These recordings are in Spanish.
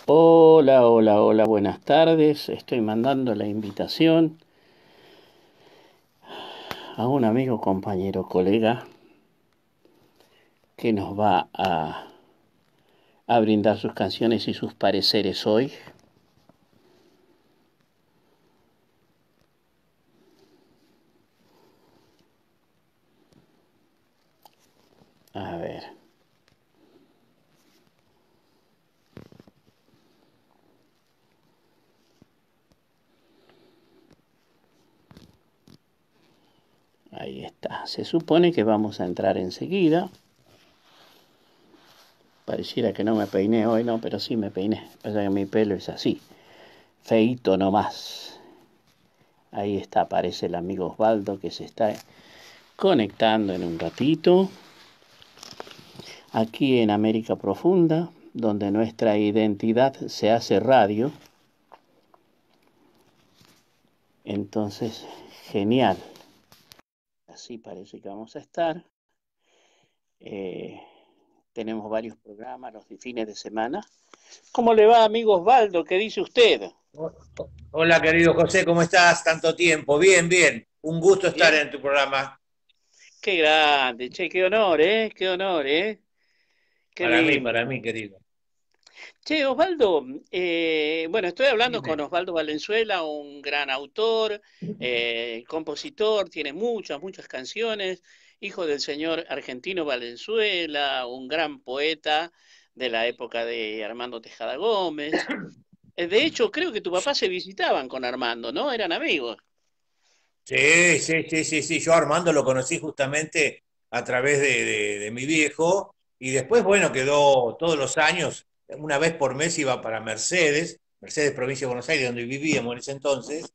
Hola, hola, hola, buenas tardes. Estoy mandando la invitación a un amigo, compañero, colega que nos va a brindar sus canciones y sus pareceres hoy. A ver, ahí está. Se supone que vamos a entrar enseguida. Pareciera que no me peiné hoy, no, pero sí me peiné. Pasa que mi pelo es así, feíto nomás. Ahí está, aparece el amigo Osvaldo que se está conectando en un ratito. Aquí en América Profunda, donde nuestra identidad se hace radio. Entonces, genial. Así parece que vamos a estar. Eh, Tenemos varios programas los fines de semana. ¿Cómo le va, amigo Osvaldo? ¿Qué dice usted? Hola, querido José, ¿cómo estás? Tanto tiempo. Bien, bien. Un gusto estar Bien. en tu programa. Qué grande, che, qué honor, ¿eh? Qué honor, ¿eh? Qué lindo. Para mí, querido. Che, Osvaldo, bueno, estoy hablando con Dime. Osvaldo Valenzuela, un gran autor, compositor, tiene muchas, muchas canciones, hijo del señor Argentino Valenzuela, un gran poeta de la época de Armando Tejada Gómez. De hecho, creo que tu papá se visitaban con Armando, ¿no? Eran amigos. Sí, sí, sí, sí, sí. Yo a Armando lo conocí justamente a través de mi viejo y después, bueno, quedó todos los años, una vez por mes iba para Mercedes, Mercedes, provincia de Buenos Aires, donde vivíamos en ese entonces,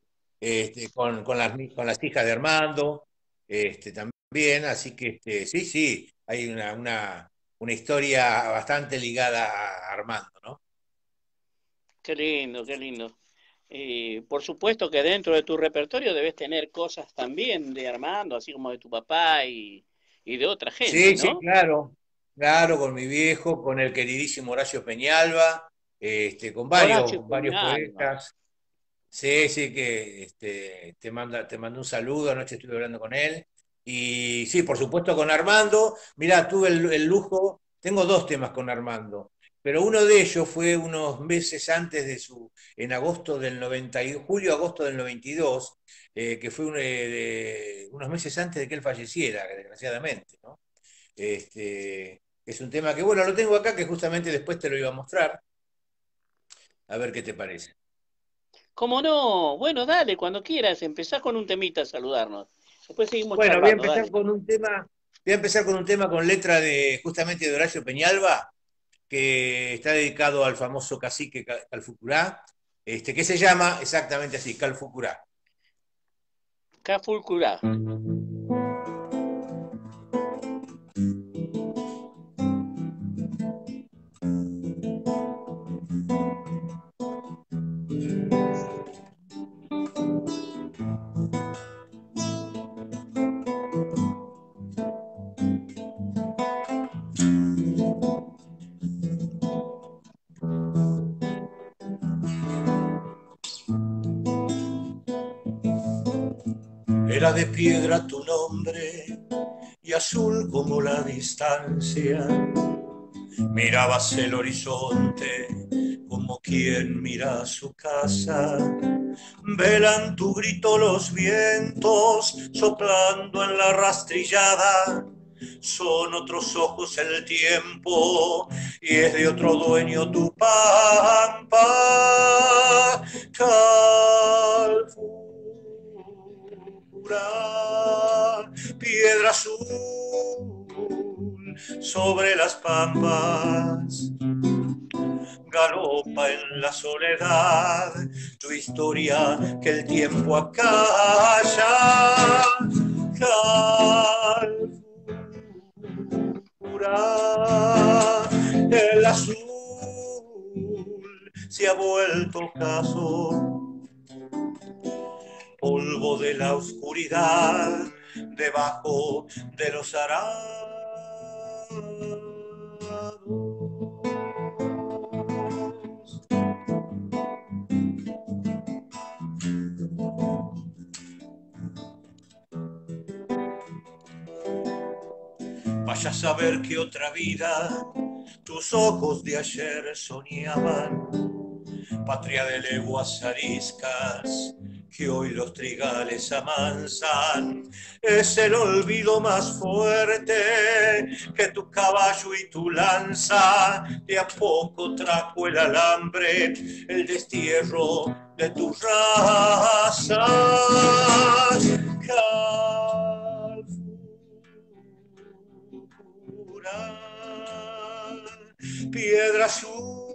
con las hijas de Armando, también, así que sí, sí, hay una historia bastante ligada a Armando, ¿no? Qué lindo, qué lindo. Por supuesto que dentro de tu repertorio debes tener cosas también de Armando, así como de tu papá y de otra gente, Sí, sí, ¿no? claro, claro, con mi viejo, con el queridísimo Horacio Peñalba, con Horacio varios Peñalba. poetas. Sí, sí, que te manda un saludo, anoche estuve hablando con él. Y sí, por supuesto con Armando. Mirá, tuve el lujo, tengo dos temas con Armando, pero uno de ellos fue unos meses antes en agosto del 92, julio-agosto del 92, que fue unos meses antes de que él falleciera, desgraciadamente, ¿no? Es un tema que, bueno, lo tengo acá, que justamente después te lo iba a mostrar, a ver qué te parece. ¿Cómo no? Bueno, dale, cuando quieras, empezá con un temita a saludarnos. Después seguimos Bueno, charlando, dale. voy a empezar con un tema con letra de justamente de Horacio Peñalba, que está dedicado al famoso cacique Calfucurá, que se llama exactamente así, Calfucurá. Cafulcurá. Era de piedra tu nombre y azul como la distancia. Mirabas el horizonte como quien mira su casa. Velan tu grito los vientos soplando en la rastrillada. Son otros ojos el tiempo y es de otro dueño tu pampa. Calfura, piedra azul sobre las pampas galopa en la soledad, tu historia que el tiempo acalla. Calfura, el azul se ha vuelto caso, polvo de la oscuridad, debajo de los arados. vaya a saber que otra vida tus ojos de ayer soñaban, patria de leguas ariscas que hoy los trigales amansan. Es el olvido más fuerte que tu caballo y tu lanza. De a poco trajo el alambre, el destierro de tu raza. Piedra azul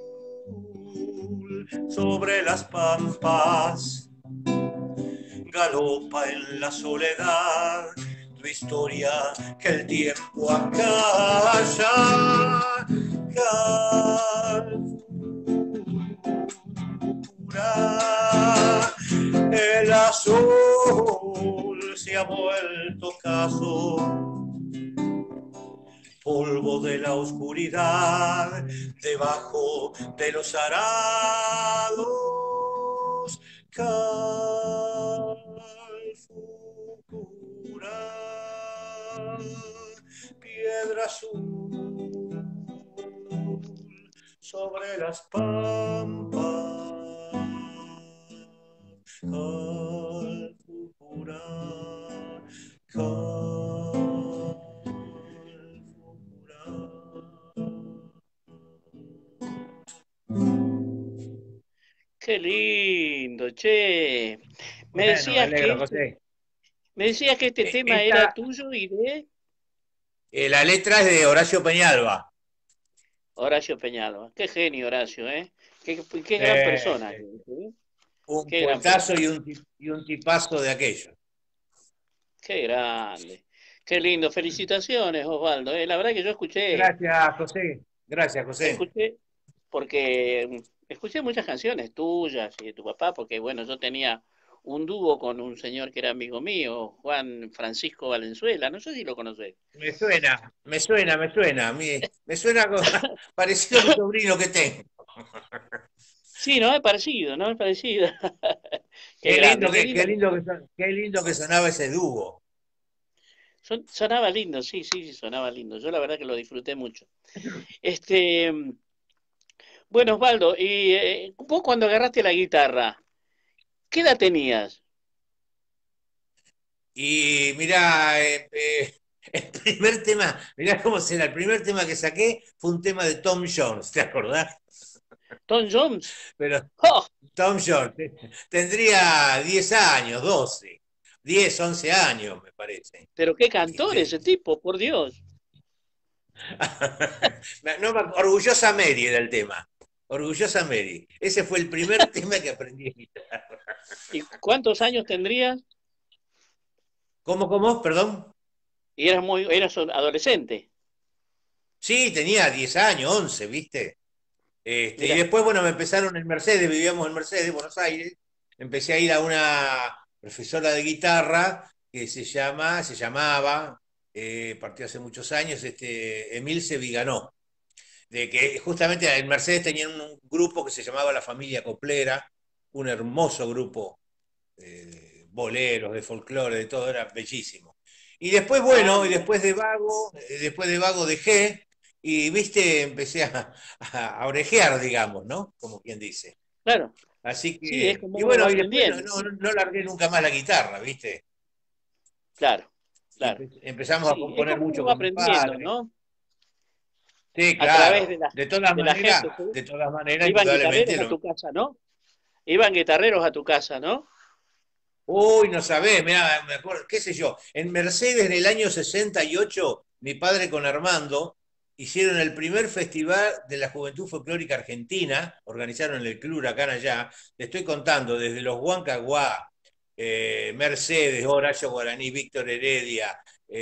sobre las pampas, galopa en la soledad tu historia que el tiempo acalla. El azul se ha vuelto caso, polvo de la oscuridad, debajo de los arados. Calfucura, piedra azul sobre las pampas. Calfucura, Qué lindo, che. Me Bueno, me decías alegro, que, José. me decías que este tema era Esta, tuyo y de la letra es de Horacio Peñalba. Horacio Peñalba. Qué genio, Horacio, ¿eh? Qué gran persona. Eh, ¿Eh? un Qué gran poetazo persona. y un tipazo de aquello. Qué grande. Qué lindo. Felicitaciones, Osvaldo. La verdad que yo Gracias, José. Gracias, José. escuché, porque escuché muchas canciones tuyas y de tu papá, porque bueno, yo tenía un dúo con un señor que era amigo mío, Juan Francisco Valenzuela. No sé si lo conocés. Me suena, me suena, me suena. Me suena parecido a mi sobrino que tengo. Sí, no es parecido, no es parecido. Qué grande, qué lindo. Qué lindo que sonaba ese dúo. Sonaba lindo, sí, sí, sí, sonaba lindo. Yo la verdad que lo disfruté mucho. Este, bueno, Osvaldo, y vos cuando agarraste la guitarra, ¿qué edad tenías? Y mirá, el primer tema, mirá cómo será, el primer tema que saqué fue un tema de Tom Jones, ¿te acordás? ¿Tom Jones? Pero ¡Oh! Tom Jones tendría 10 años, 12, 10, 11 años, me parece. Pero qué cantor ¿Viste? ese tipo, por Dios. No, Orgullosa Mary era el tema. Orgullosa Mary. Ese fue el primer tema que aprendí en guitarra. ¿Y cuántos años tendrías? ¿Cómo? Perdón. Y eras un adolescente. Sí, tenía 10 años, 11, ¿viste? Y Mira, después, bueno, me empezaron en Mercedes, vivíamos en Mercedes, Buenos Aires. Empecé a ir a una profesora de guitarra que se llamaba, partió hace muchos años, Emilce Viganó. De que justamente en Mercedes tenían un grupo que se llamaba La Familia Coplera, un hermoso grupo de boleros, de folclore, de todo, era bellísimo. Y después, ah, bueno, y mira, después de vago dejé y, viste, empecé a orejear, digamos, ¿no? Como quien dice. claro. Así Sí, es que, como y uno va bueno, y después aprendiendo. no largué nunca más la guitarra, ¿viste? Claro, Y claro. empezamos a Sí, es componer como uno mucho va con mi aprendiendo, padre. ¿no? Sí, A través de claro. De la gente. ¿Sí? todas maneras, Iban indudablemente guitarreros a lo, tu casa, ¿no? Iban guitarreros a tu casa, ¿no? uy, no sabés, mirá, me acuerdo, qué sé yo, en Mercedes en el año 68, mi padre con Armando hicieron el primer festival de la Juventud Folclórica Argentina, organizaron en el Club Huracán allá, le estoy contando, desde los Huancaguá, Mercedes, Horacio Guaraní, Víctor Heredia,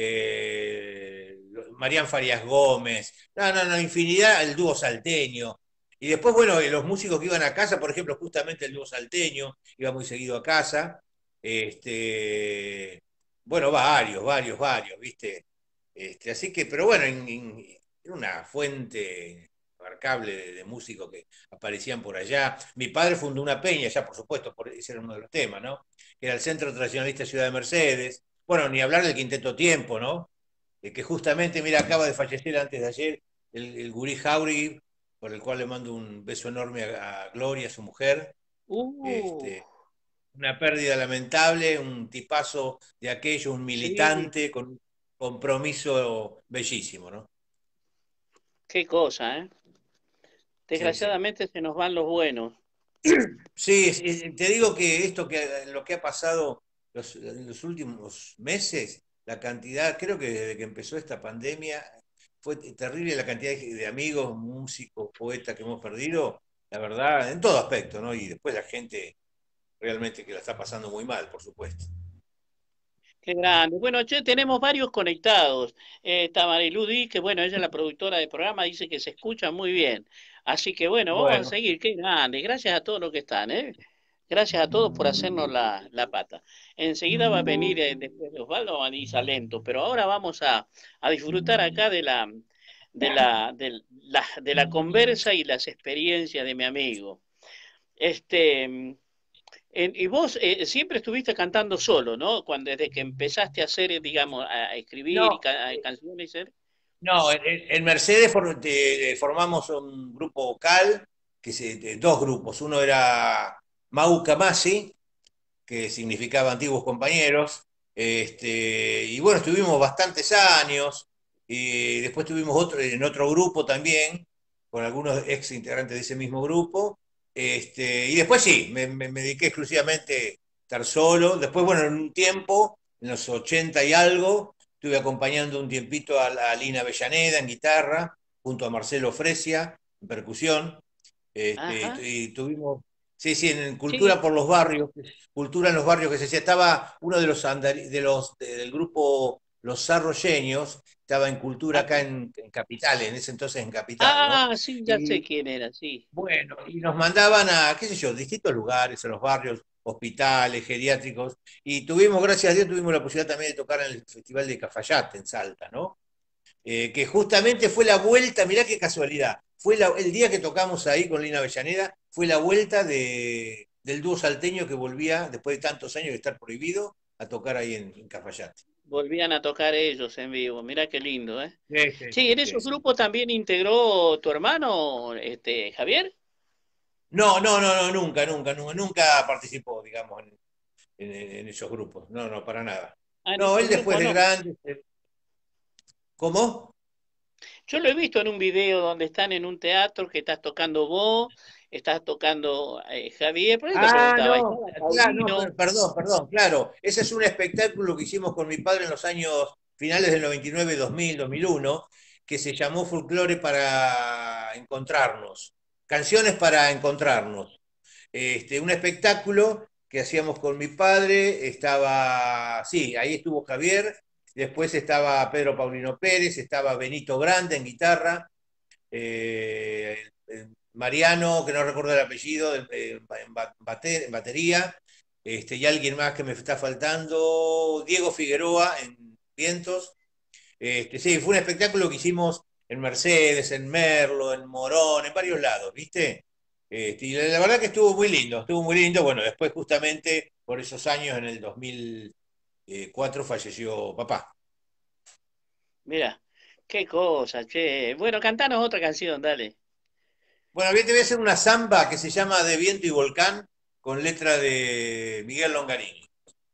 Marían Farias Gómez, no, infinidad, el dúo salteño. Y después, bueno, los músicos que iban a casa, por ejemplo, justamente el dúo salteño, iba muy seguido a casa. Este, bueno, varios, ¿viste? Así que, pero bueno, era una fuente abarcable de músicos que aparecían por allá. Mi padre fundó una peña, ya por supuesto, ese era uno de los temas, ¿no? Que era el Centro Tradicionalista Ciudad de Mercedes. Bueno, ni hablar del Quinteto Tiempo, ¿no? que justamente, mira, acaba de fallecer antes de ayer el gurí Jauregui, por el cual le mando un beso enorme a Gloria, a su mujer. Uh, Este, una pérdida lamentable, un tipazo de aquello, un sí, militante con un compromiso bellísimo, ¿no? qué cosa, ¿eh? Sí, sí. Desgraciadamente se nos van los buenos. Sí, te digo que lo que ha pasado en los últimos meses, la cantidad, creo que desde que empezó esta pandemia, fue terrible la cantidad de amigos, músicos, poetas que hemos perdido, la verdad, en todo aspecto, ¿no? Y después la gente realmente que la está pasando muy mal, por supuesto. Qué grande. Bueno, che, tenemos varios conectados. Está Marilu Di, que bueno, ella es la productora del programa, dice que se escucha muy bien. Así que bueno, vamos a Bueno, seguir. Qué grande. Gracias a todos los que están, ¿eh? Gracias a todos por hacernos la pata. Enseguida va a venir, después de Osvaldo, va a venir Salento, pero ahora vamos a disfrutar acá de la conversa y las experiencias de mi amigo. Este, y vos siempre estuviste cantando solo, ¿no? Desde que empezaste a hacer, digamos, a escribir y no, canciones, ¿eh? no, en Mercedes formamos un grupo vocal, dos grupos. Uno era Mau Camasi, que significaba antiguos compañeros. Y bueno, estuvimos bastantes años. Y después tuvimos en otro grupo también, con algunos ex integrantes de ese mismo grupo. Y después sí, me dediqué exclusivamente a estar solo. Después, bueno, en un tiempo, en los 80 y algo, estuve acompañando un tiempito a Lina Avellaneda en guitarra, junto a Marcelo Fresia en percusión. Ajá, Y tuvimos, sí, sí, en sí. Cultura por los Barrios, Cultura en los Barrios que se decía, estaba uno de del grupo Los Sarroyeños, estaba en Cultura Ah, acá en Capital, en ese entonces en Capital, ¿no? sí, ya sé Y quién era, sí. bueno, y nos mandaban a, qué sé yo, distintos lugares, a los barrios, hospitales, geriátricos, y tuvimos, gracias a Dios, tuvimos la posibilidad también de tocar en el Festival de Cafayate, en Salta, ¿no? Que justamente fue la vuelta, mirá qué casualidad, el día que tocamos ahí con Lina Avellaneda, fue la vuelta del dúo salteño que volvía, después de tantos años de estar prohibido, a tocar ahí en Cafayate. Volvían a tocar ellos en vivo. Mirá qué lindo, ¿eh? Sí, sí, Sí, sí, en sí, esos sí. grupos también integró tu hermano, Javier. No, no, no, no, nunca, nunca, nunca, nunca participó, digamos, en esos grupos. No, no, para nada. Ah, en No, esos él después grupos de no. grande, ¿cómo? Yo lo he visto en un video donde están en un teatro que estás tocando vos, estás tocando Javier, por eso te Ah, preguntaba, no, ¿estaba claro, no, Paulino? perdón, perdón, claro. Ese es un espectáculo que hicimos con mi padre en los años finales del 99, 2000, 2001, que se llamó Folclore para encontrarnos, canciones para encontrarnos. Un espectáculo que hacíamos con mi padre, estaba, sí, ahí estuvo Javier, después estaba Pedro Paulino Pérez, estaba Benito Grande en guitarra, Mariano, que no recuerdo el apellido, en batería, y alguien más que me está faltando, Diego Figueroa en vientos. Sí, fue un espectáculo que hicimos en Mercedes, en Merlo, en Morón, en varios lados, ¿viste? Y la verdad que estuvo muy lindo. Bueno, después justamente por esos años, en el 2004, falleció papá. Mira, qué cosa, che. Bueno, cantanos otra canción, dale. Bueno, bien, te voy a hacer una samba que se llama De Viento y Volcán, con letra de Miguel Longarini.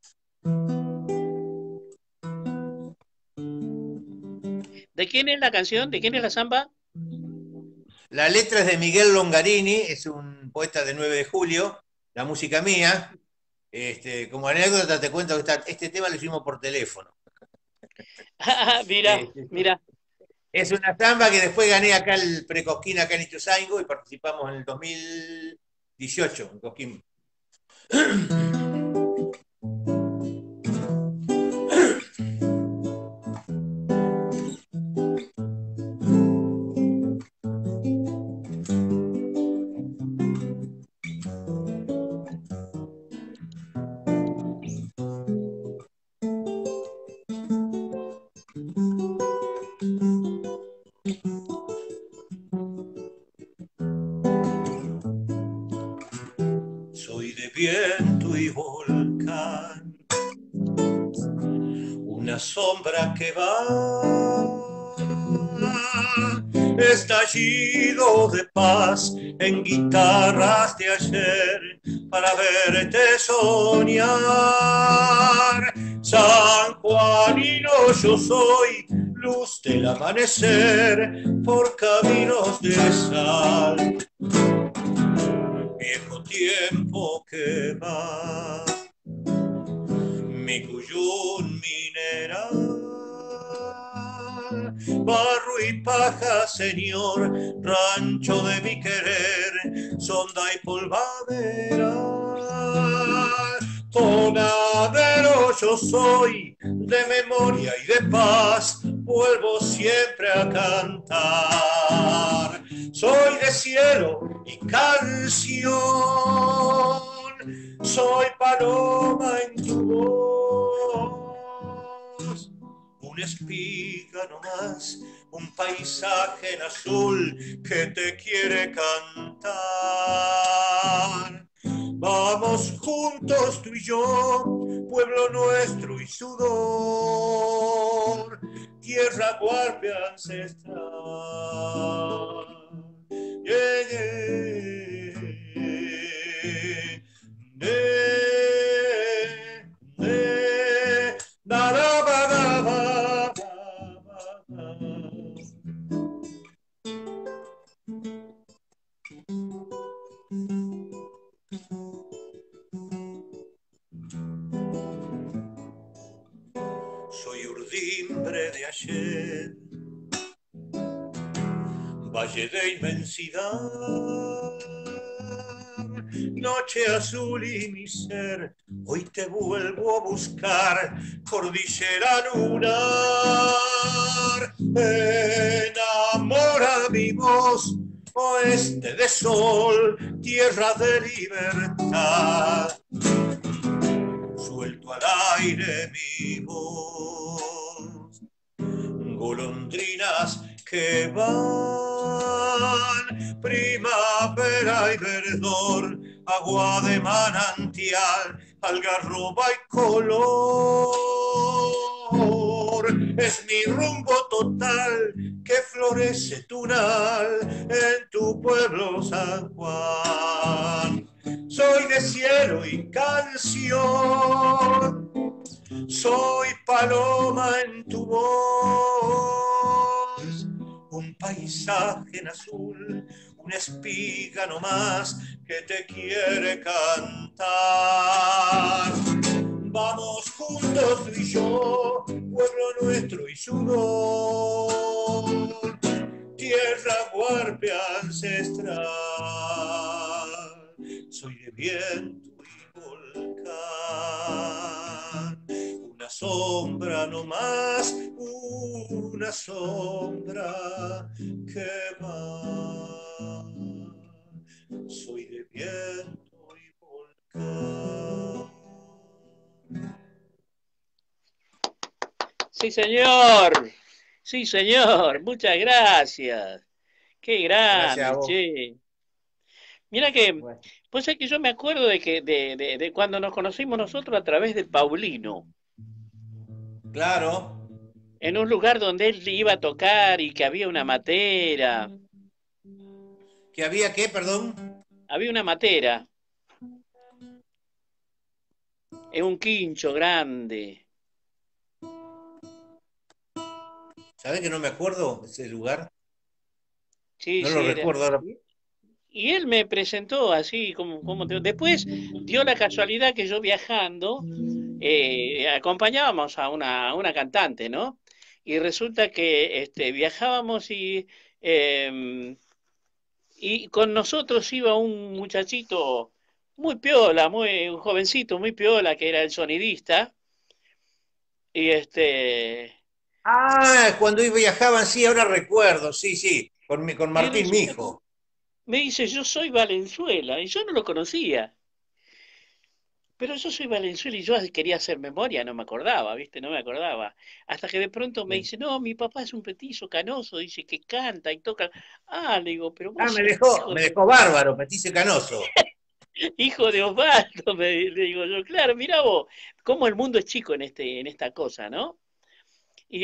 ¿De quién es la canción? ¿De quién es la samba? La letra es de Miguel Longarini, es un poeta de 9 de julio, la música mía. Como anécdota te cuento que este tema lo hicimos por teléfono. Mira, Este, mira. es una samba que después gané acá el Precosquín, acá en Ituzaingó, y participamos en el 2018 en Cosquín. Soy de viento y volcán, una sombra que va, estallido de paz en guitarras de ayer para verte soñar. Sanjuanino yo soy, luz del amanecer por caminos de sal, viejo tiempo que va, mi Cuyún mineral, barro y paja, señor, rancho de mi querer, sonda y polvadera, tonadero yo soy, de memoria y de paz, vuelvo siempre a cantar, soy de cielo y canción, soy paloma en tu voz, una espiga nomás, un paisaje en azul que te quiere cantar. Vamos juntos tú y yo, pueblo nuestro y sudor, tierra guardia ancestral. Yeah, yeah, da, da, ba, da, ba, ba, ba. Soy urdimbre de ayer, valle de inmensidad, noche azul y mi ser, hoy te vuelvo a buscar, cordillera lunar, enamora mi voz, oeste de sol, tierra de libertad, suelto al aire mi voz, golondrinas que van, primavera y verdor, agua de manantial, algarroba y color, es mi rumbo total que florece tunal en tu pueblo San Juan. Soy de cielo y canción, soy paloma en tu voz, un paisaje en azul, una espiga nomás que te quiere cantar. Vamos juntos tú y yo, pueblo nuestro y sudor, tierra huarpe ancestral. Soy de viento y volcán, una sombra nomás, una sombra que va. Soy de viento y volcán. Sí, señor. Sí, señor. Muchas gracias. Qué Gracias a grande, vos. che. Mira que, Bueno, pues es que yo me acuerdo de que de cuando nos conocimos nosotros a través de Paulino, claro, en un lugar donde él iba a tocar y que había una matera, que había que, perdón, había una matera, en un quincho grande. ¿sabés que no me acuerdo de ese lugar? Sí, No lo sí, era. recuerdo ahora. Y él me presentó así después dio la casualidad que yo viajando acompañábamos a una cantante, ¿no? Y resulta que viajábamos y con nosotros iba un muchachito muy piola, un jovencito muy piola que era el sonidista y Ah, cuando viajaban, sí, ahora recuerdo, sí, sí, con y Martín, mi resulta que hijo. me dice yo soy Valenzuela y yo no lo conocía. Pero yo soy Valenzuela y yo quería hacer memoria, no me acordaba, ¿viste? No me acordaba. Hasta que de pronto me dice, no, mi papá es un petizo canoso, dice que canta y toca. Ah, le digo, pero Ah, vos sos hijo me de, dejó bárbaro, Petice Canoso. hijo de Osvaldo, le digo yo, claro, mirá vos, cómo el mundo es chico en esta cosa, ¿no? Y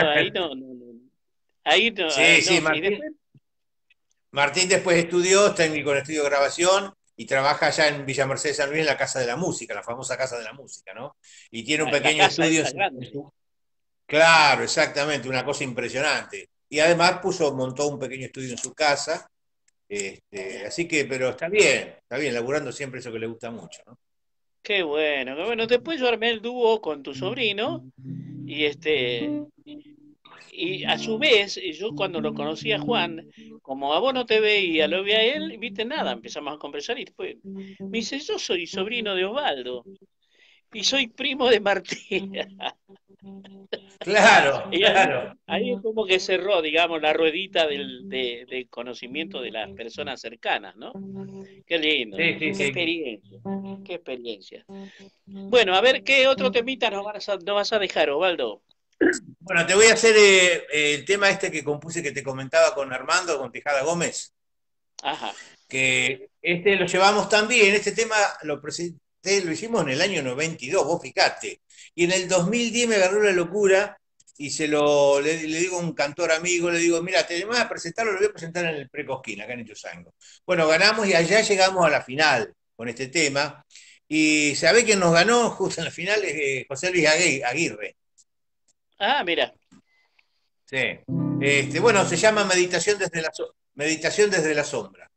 ahí no, Sí, sí, no, y Martín, después, Martín después estudió, es técnico en estudio de grabación y trabaja allá en Villa Mercedes San Luis en la Casa de la Música, la famosa Casa de la Música, ¿no? Y tiene un la pequeño casa estudio esa grande. Claro, exactamente, una cosa impresionante. Y además montó un pequeño estudio en su casa, así que, pero está bien, laburando siempre eso que le gusta mucho, ¿no? Qué bueno, qué bueno. Después yo armé el dúo con tu sobrino y y a su vez, yo cuando lo conocí a Juan, como a vos no te veía, lo vi a él, y viste nada, empezamos a conversar y después me dice, yo soy sobrino de Osvaldo y soy primo de Martín. Claro, Y claro. ahí es como que cerró, digamos, la ruedita del conocimiento de las personas cercanas, ¿no? Qué lindo, Sí, sí, qué sí. experiencia, qué experiencia. Bueno, a ver qué otro temita nos vas a dejar, Osvaldo. Bueno, te voy a hacer el tema este que compuse que te comentaba con Armando, con Tejada Gómez, Ajá. que este lo llevamos también, este tema lo presenté, lo hicimos en el año 92, vos fijate, y en el 2010 me agarró la locura y le digo a un cantor amigo, le digo, mira, te vas a presentarlo, lo voy a presentar en el Precosquín, acá en Ituzaingó. Bueno, ganamos y allá llegamos a la final con este tema, y ¿sabés quién nos ganó justo en la final? Es José Luis Aguirre. Ah, mira. Sí. Bueno, se llama Meditación desde la sombra.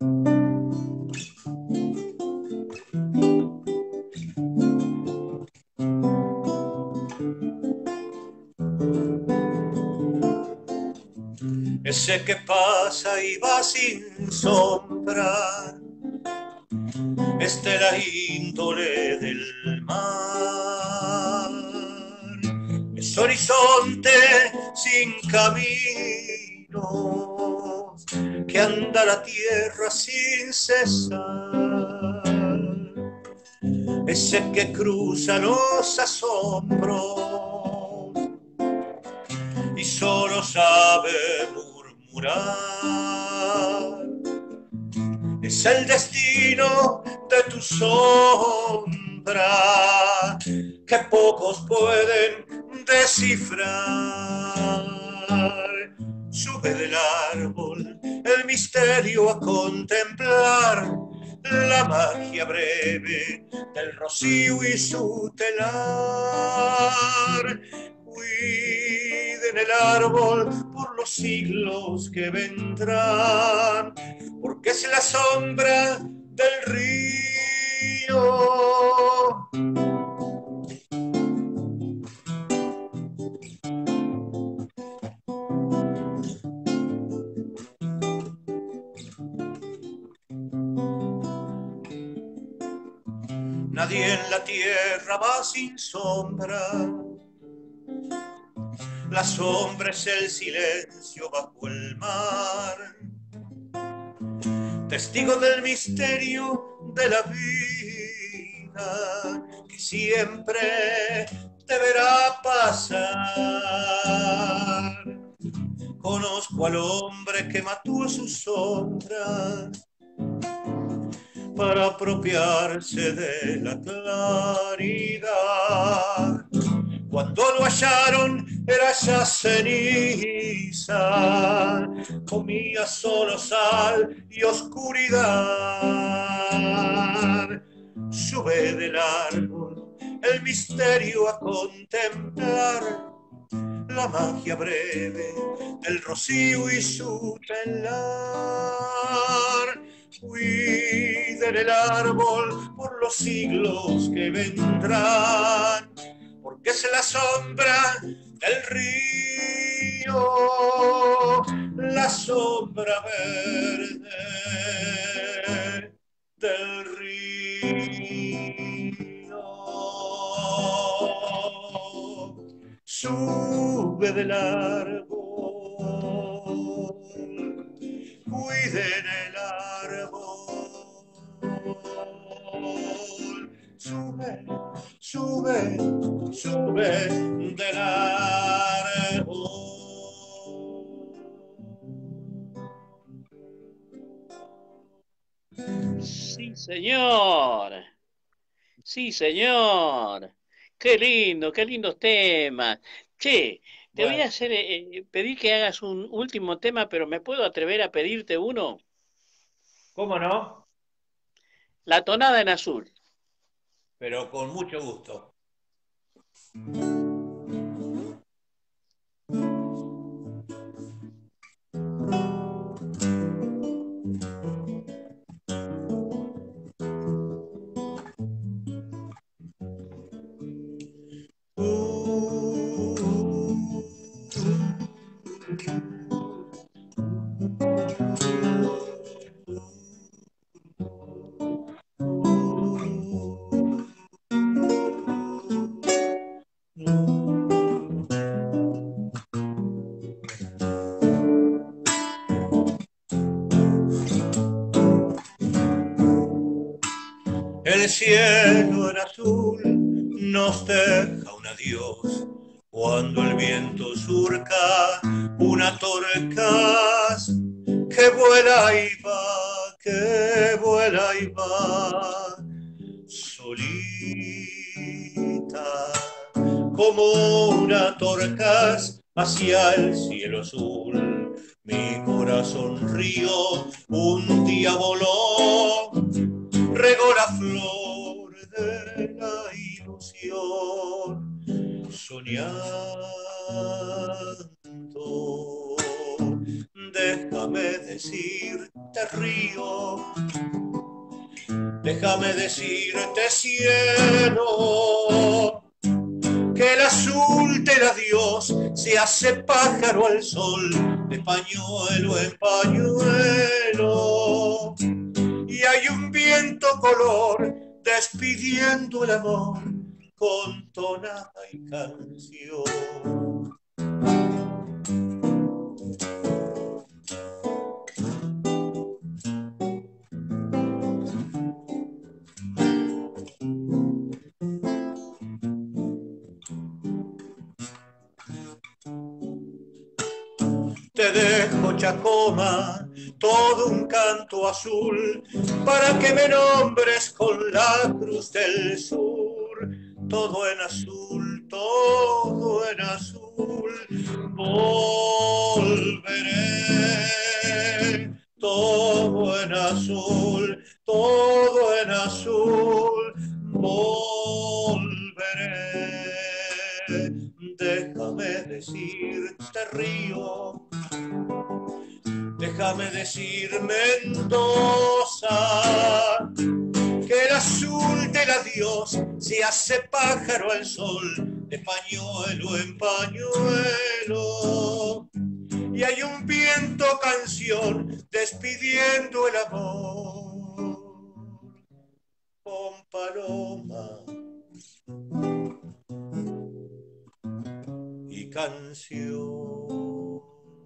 Ese que pasa y va sin sombra, es de la índole del mar. Es horizonte sin caminos, que anda la tierra sin cesar. Ese que cruza los asombros y solo sabe murmurar. Es el destino de tu sombra que pocos pueden descifrar. Sube del árbol el misterio a contemplar la magia breve del rocío y su telar. Cuiden el árbol por los siglos que vendrán, porque es la sombra del río. Nadie en la tierra va sin sombra. La sombra es el silencio bajo el mar, testigo del misterio de la vida que siempre deberá pasar. Conozco al hombre que mató a su sombra para apropiarse de la claridad. Cuando lo hallaron era ya ceniza, comía solo sal y oscuridad. Sube del árbol el misterio a contemplar la magia breve del rocío y su telar. Cuiden el árbol por los siglos que vendrán, porque es la sombra del río, la sombra verde del río. Sube del árbol, cuiden el árbol. Sube, sube, sube del árbol. Sí, señor. Sí, señor. Qué lindo, qué lindos temas. Che, te voy a Bueno, hacer, pedir que hagas un último tema, pero ¿me puedo atrever a pedirte uno? ¿cómo no? La tonada en azul. Pero con mucho gusto. El cielo en azul nos deja un adiós cuando el viento surca una torcas que vuela y va, que vuela y va, solita como una torcas hacia el cielo azul. Mi corazón río un día voló, regó la flor de la ilusión, soñando. Déjame decirte río, déjame decirte cielo, que el azul del adiós se hace pájaro al sol, de pañuelo en pañuelo. Y hay un viento color despidiendo el amor con tonada y canción. Te dejo Chacoma, todo un canto azul, para que me nombres con la cruz del sur. Todo en azul, todo en azul, volveré. Todo en azul, todo en azul, volveré. Déjame decirte río, déjame decir Mendoza, que el azul del adiós se hace pájaro al sol, de pañuelo en pañuelo. Y hay un viento canción despidiendo el amor con paloma y canción.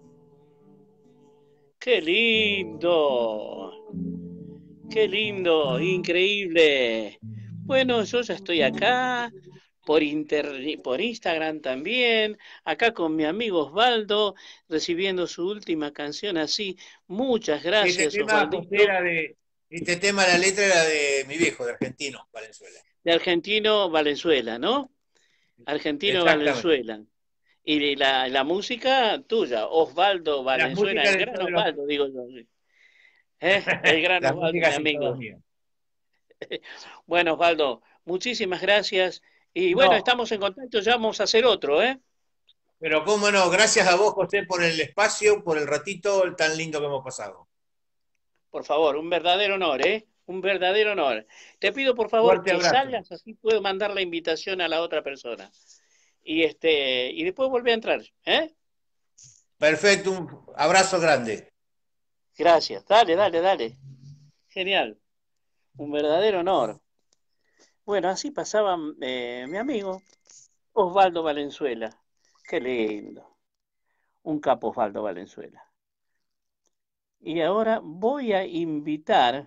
¡Qué lindo! ¡Qué lindo! Increíble. Bueno, yo ya estoy acá, por Instagram también, acá con mi amigo Osvaldo, recibiendo su última canción así. Muchas Este gracias, tema, José, Osvaldito, era de. Este tema, la letra era de mi viejo, de Argentino, Valenzuela. de Argentino Valenzuela, ¿no? Argentino Exactamente. Valenzuela. Y la música tuya, Osvaldo Las Valenzuela, músicas el de gran todos los. Osvaldo, digo yo. ¿Sí? El gran Las Osvaldo, mi músicas y todos amigo. mías. Bueno, Osvaldo, muchísimas gracias. Y bueno, No, estamos en contacto, ya vamos a hacer otro, ¿eh? pero cómo no, gracias a vos, José, por el espacio, por el ratito tan lindo que hemos pasado. Por favor, un verdadero honor, ¿eh? Un verdadero honor. Te pido por favor Fuerte que abrazo. salgas, así puedo mandar la invitación a la otra persona. Y después vuelve a entrar, ¿eh? Perfecto, un abrazo grande. Gracias. Dale, dale, dale. Genial. Un verdadero honor. Bueno, así pasaba mi amigo Osvaldo Valenzuela. Qué lindo. Un capo Osvaldo Valenzuela. Y ahora voy a invitar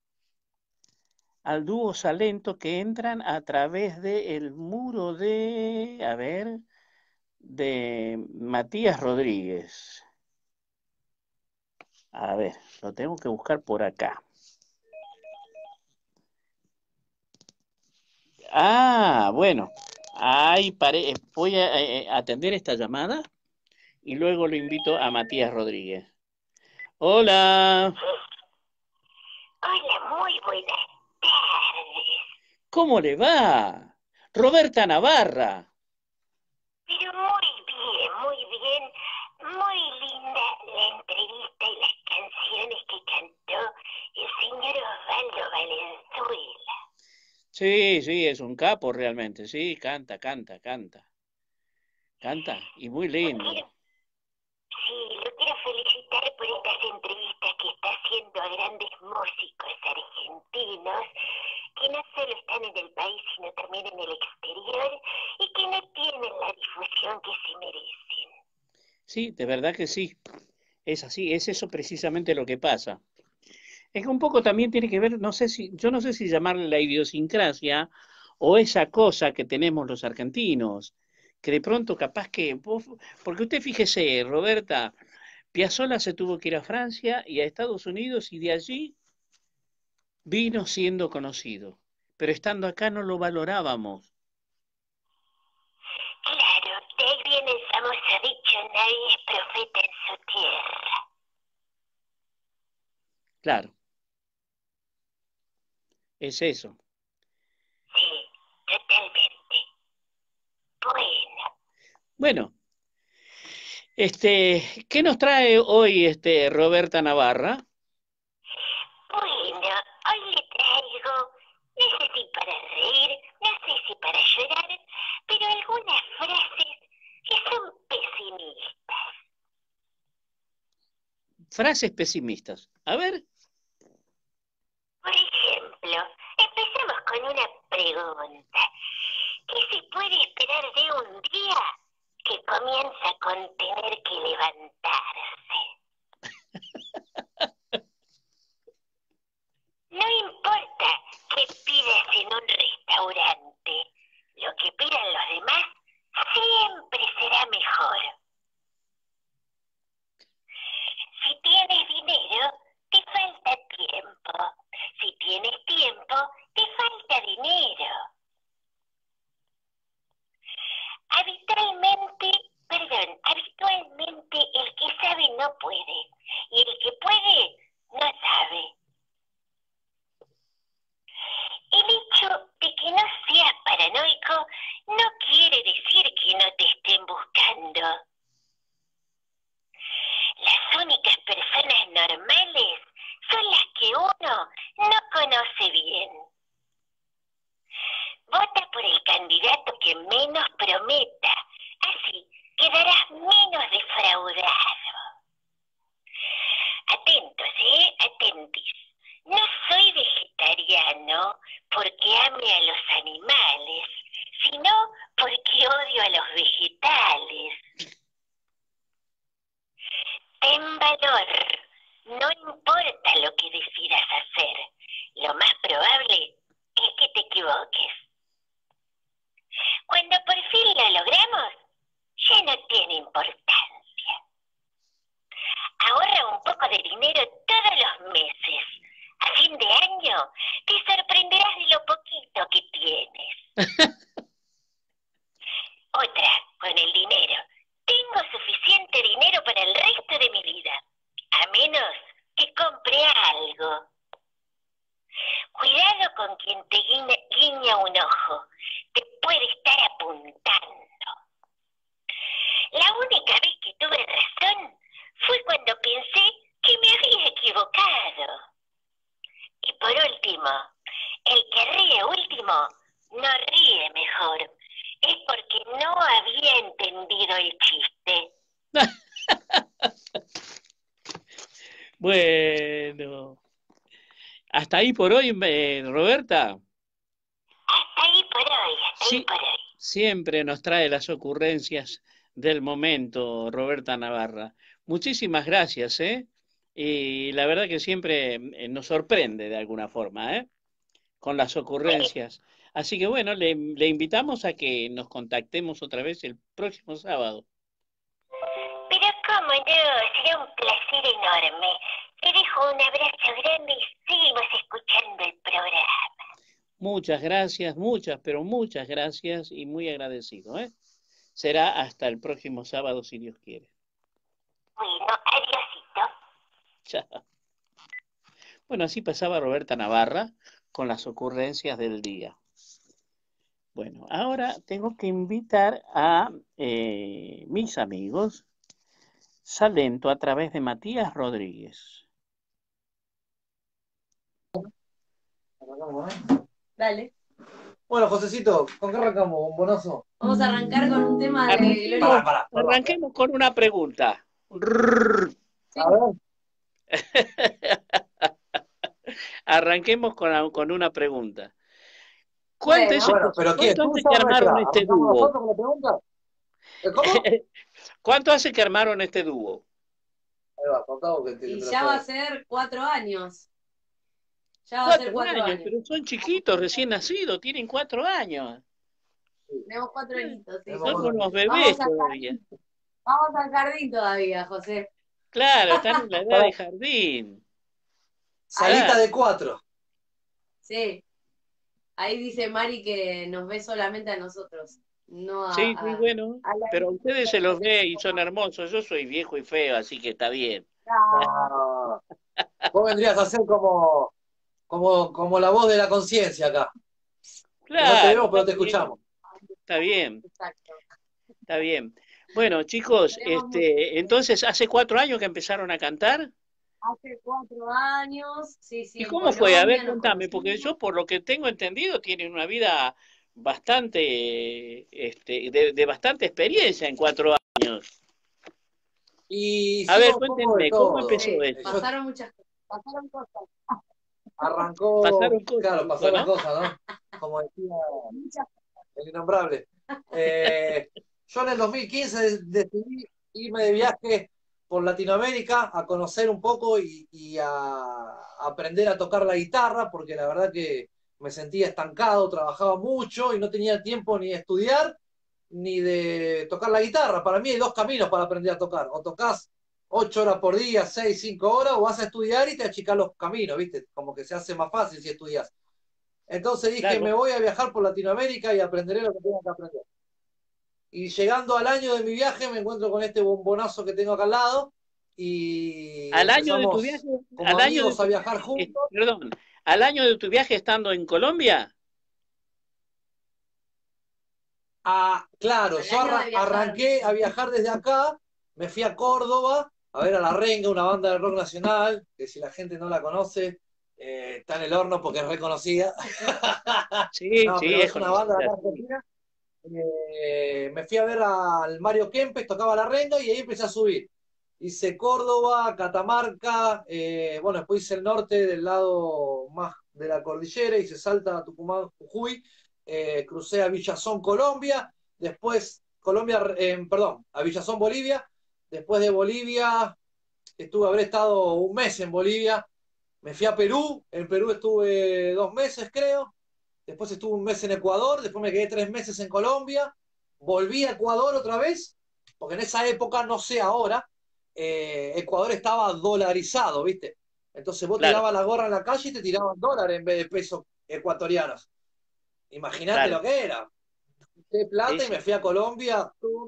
al dúo Salento que entran a través del muro de, a ver, de Matías Rodríguez. A ver, lo tengo que buscar por acá. Bueno, Ay, voy a atender esta llamada y luego lo invito a Matías Rodríguez. Hola, Hola, muy buenas tardes. ¿cómo le va? Roberta Navarra. Pero muy bien, muy linda la entrevista y las canciones que cantó el señor Osvaldo Valenzuela. Sí, sí, es un capo realmente, sí, canta, canta, canta. Canta, y muy Lo lindo. quiero, sí, lo quiero felicitar por estas entrevistas que está haciendo a grandes músicos argentinos que no solo están en el país, sino también en el exterior y que no tienen la difusión que se merecen. Sí, de verdad que sí. Es así, es eso precisamente lo que pasa. Es que un poco también tiene que ver, no sé si, yo no sé si llamarle la idiosincrasia o esa cosa que tenemos los argentinos, que de pronto capaz que porque usted fíjese, Roberta, Piazzolla se tuvo que ir a Francia y a Estados Unidos y de allí vino siendo conocido, pero estando acá no lo valorábamos. Claro, de ahí viene el famoso dicho, nadie es profeta en su tierra. Claro, es eso. Sí, totalmente. Bueno, Bueno, ¿qué nos trae hoy Roberta Navarra? bueno, hoy le traigo, no sé si para reír, no sé si para llorar, pero algunas frases que son pesimistas. Frases pesimistas. A ver, Por ejemplo, empezamos con una pregunta. ¿Qué se puede esperar de un día que comienza con tener que levantarse? No importa qué pidas en un restaurante, lo que pidan los demás siempre será mejor. Si tienes dinero, te falta tiempo. Si tienes tiempo, te falta dinero. Habitualmente el que sabe no puede, y el que puede no sabe. El hecho de que no seas paranoico no quiere decir que no te estén buscando. Las únicas personas normales son las que uno no conoce bien. Vota por el candidato que menos prometa, así quedarás menos defraudado. Atentos, atentis. No soy vegetariano porque ame a los animales, sino porque odio a los vegetales. Ten valor. No importa lo que decidas hacer. Lo más probable es que te equivoques. Cuando por fin lo logramos, ya no tiene importancia. Ahorra un poco de dinero todos los meses. A fin de año te sorprenderás de lo poquito que tienes. Otra, con el dinero. Tengo suficiente dinero para el resto de mi vida, a menos que compre algo. Cuidado con quien te guiña un ojo, te puede estar apuntando. La única vez que tuve razón fue cuando pensé que me había equivocado. Y por último, el que ríe último no ríe mejor. Es porque no había entendido el chiste. Bueno, hasta ahí por hoy, Roberta. Hasta ahí por hoy, hasta ahí Sí, por hoy. siempre nos trae las ocurrencias del momento, Roberta Navarra. Muchísimas gracias, ¿eh? Y la verdad que siempre nos sorprende de alguna forma, ¿eh? Con las ocurrencias. Así que bueno, le invitamos a que nos contactemos otra vez el próximo sábado. Pero cómo no, será un placer enorme. Te dejo un abrazo grande y seguimos escuchando el programa. Muchas gracias, muchas, pero muchas gracias y muy agradecido, ¿eh? Será hasta el próximo sábado, si Dios quiere. Bueno, adiósito. Chao. Bueno, así pasaba Roberta Navarra con las ocurrencias del día. Bueno, ahora tengo que invitar a mis amigos Salento a través de Matías Rodríguez. Dale. Bueno, Josecito, ¿con qué arrancamos, bombonazo? Vamos a arrancar con un tema de Gloria. Arranquemos con una pregunta. A ver. Arranquemos con una pregunta. ¿Cuánto Bueno, pero ¿qué? hace que armaron este dúo? ¿Nosotros con la pregunta? ¿Cómo? ¿Cuánto hace que armaron este dúo? Ahí va, contá vos que Y te ya lo va a sabes. ser 4 años. Ya va a ser 4 años. Pero son chiquitos, recién nacidos, tienen 4 años. Tenemos 4 añitos, sí. Son unos bebés todavía. Vamos al jardín todavía, José. Claro, están en la edad de jardín. Salita de 4. Sí. Ahí dice Mari que nos ve solamente a nosotros. No Sí, bueno, pero a ustedes se los ve y son hermosos. Yo soy viejo y feo, así que está bien. No. Vos vendrías a ser como la voz de la conciencia acá. Claro, Que no te vemos, pero te escuchamos. Está bien. Exacto. Está bien. Bueno, chicos, entonces, ¿hace 4 años que empezaron a cantar? Hace 4 años, sí. ¿Y cómo fue? A ver, contame, porque yo, por lo que tengo entendido, tienen una vida bastante, de bastante experiencia en 4 años. Y a ver, cuéntenme, ¿cómo empezó esto? Pasaron muchas cosas. Pasaron cosas. Arrancó, pasaron cosas, ¿no? Como decía el innombrable. Yo en el 2015 decidí irme de viaje por Latinoamérica a conocer un poco y a aprender a tocar la guitarra, porque la verdad que me sentía estancado, trabajaba mucho y no tenía tiempo ni de estudiar ni de tocar la guitarra. Para mí hay 2 caminos para aprender a tocar. O tocas 8 horas por día, 6, 5 horas, o vas a estudiar y te achicas los caminos, ¿viste? Como que se hace más fácil si estudias. Entonces dije, claro, me voy a viajar por Latinoamérica y aprenderé lo que tengo que aprender. Y llegando al año de mi viaje me encuentro con este bombonazo que tengo acá al lado y al año de tu viaje, como amigos a viajar juntos. Perdón, ¿al año de tu viaje estando en Colombia? Claro, yo arranqué a viajar desde acá, me fui a Córdoba a ver a La Renga, una banda de rock nacional, que si la gente no la conoce, está en el horno porque es reconocida. Sí, no, sí, pero es una banda de Argentina. Me fui a ver al Mario Kempes, tocaba La Renga y ahí empecé a subir. Hice Córdoba, Catamarca, bueno, después hice el norte del lado más de la cordillera, hice Salta, Tucumán, Jujuy, crucé a Villazón, Colombia, después a Villazón, Bolivia, después de Bolivia habré estado un mes en Bolivia, me fui a Perú, en Perú estuve 2 meses creo, después estuve un mes en Ecuador, después me quedé 3 meses en Colombia, volví a Ecuador otra vez, porque en esa época, no sé ahora, Ecuador estaba dolarizado, ¿viste? Entonces vos tirabas la gorra en la calle y te tiraban dólares en vez de pesos ecuatorianos. Imagínate lo que era. De plata y me fui a Colombia,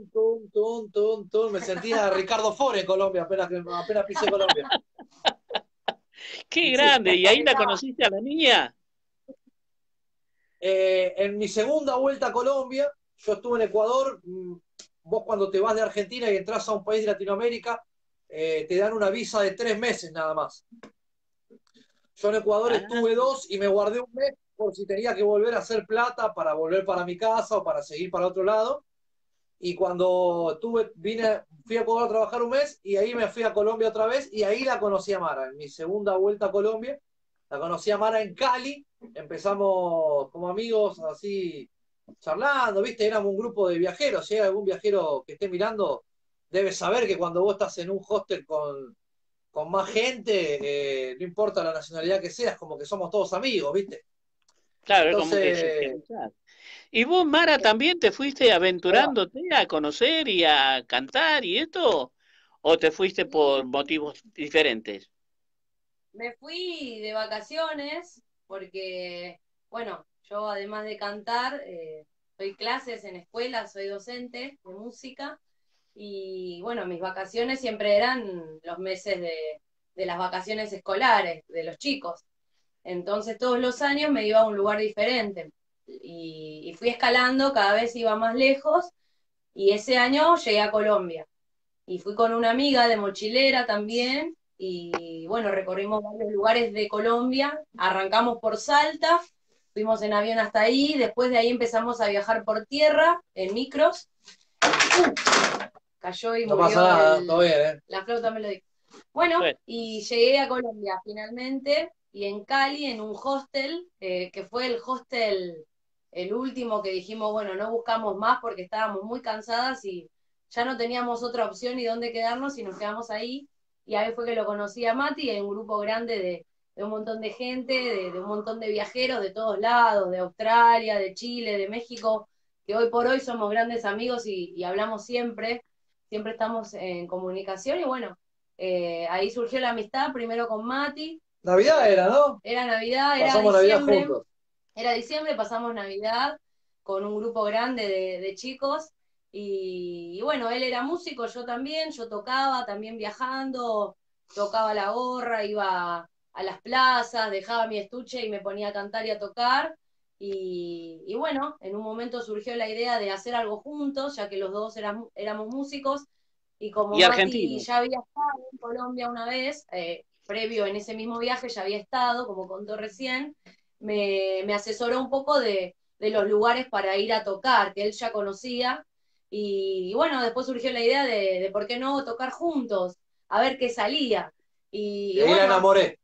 me sentía Ricardo Fore en Colombia, apenas pisé Colombia. ¡Qué grande! ¿Y ahí la conociste a la niña? En mi segunda vuelta a Colombia, yo estuve en Ecuador. Vos cuando te vas de Argentina y entras a un país de Latinoamérica, te dan una visa de 3 meses nada más. Yo en Ecuador estuve 2 y me guardé un mes por si tenía que volver a hacer plata para volver para mi casa o para seguir para otro lado. Y cuando fui a Ecuador a trabajar un mes y ahí me fui a Colombia otra vez y ahí la conocí a Mara. En mi segunda vuelta a Colombia, la conocí a Mara en Cali. Empezamos como amigos así charlando, ¿viste? Éramos un grupo de viajeros. Si hay algún viajero que esté mirando, debe saber que cuando vos estás en un hostel con más gente, no importa la nacionalidad que seas, como que somos todos amigos, ¿viste? Claro, entonces, es como que... ¿Y vos, Mara, también te fuiste aventurándote a conocer y a cantar y esto? ¿O te fuiste por motivos diferentes? Me fui de vacaciones porque bueno, yo además de cantar, doy clases en escuela, soy docente de música, y bueno, mis vacaciones siempre eran los meses de las vacaciones escolares, de los chicos. Entonces todos los años me iba a un lugar diferente y fui escalando, cada vez iba más lejos y ese año llegué a Colombia y fui con una amiga de mochilera también y bueno, recorrimos varios lugares de Colombia, arrancamos por Salta, fuimos en avión hasta ahí, después de ahí empezamos a viajar por tierra en micros. Cayó y No murió pasa nada, todo bien, ¿eh? la flauta melódica. Bueno, Bueno, y llegué a Colombia finalmente, y en Cali, en un hostel, que fue el hostel, el último que dijimos, bueno, no buscamos más porque estábamos muy cansadas y ya no teníamos otra opción y dónde quedarnos y nos quedamos ahí. Y ahí fue que lo conocí a Mati, en un grupo grande de un montón de gente, de un montón de viajeros de todos lados, de Australia, de Chile, de México, que hoy por hoy somos grandes amigos y hablamos siempre, siempre estamos en comunicación y bueno, ahí surgió la amistad, primero con Mati. Navidad era, ¿no? Era Navidad, era Pasamos Navidad diciembre. juntos. Era diciembre, pasamos Navidad con un grupo grande de chicos. Y bueno, él era músico, yo también, yo tocaba, también viajando, tocaba la gorra, iba a las plazas, dejaba mi estuche y me ponía a cantar y a tocar. Y bueno, en un momento surgió la idea de hacer algo juntos, ya que los dos éramos músicos. Y como y Mati argentino. ya había estado en Colombia una vez, previo en ese mismo viaje ya había estado, como contó recién, me asesoró un poco de los lugares para ir a tocar, que él ya conocía. Y bueno, después surgió la idea de por qué no tocar juntos, a ver qué salía. Y Y ahí la bueno, enamoré.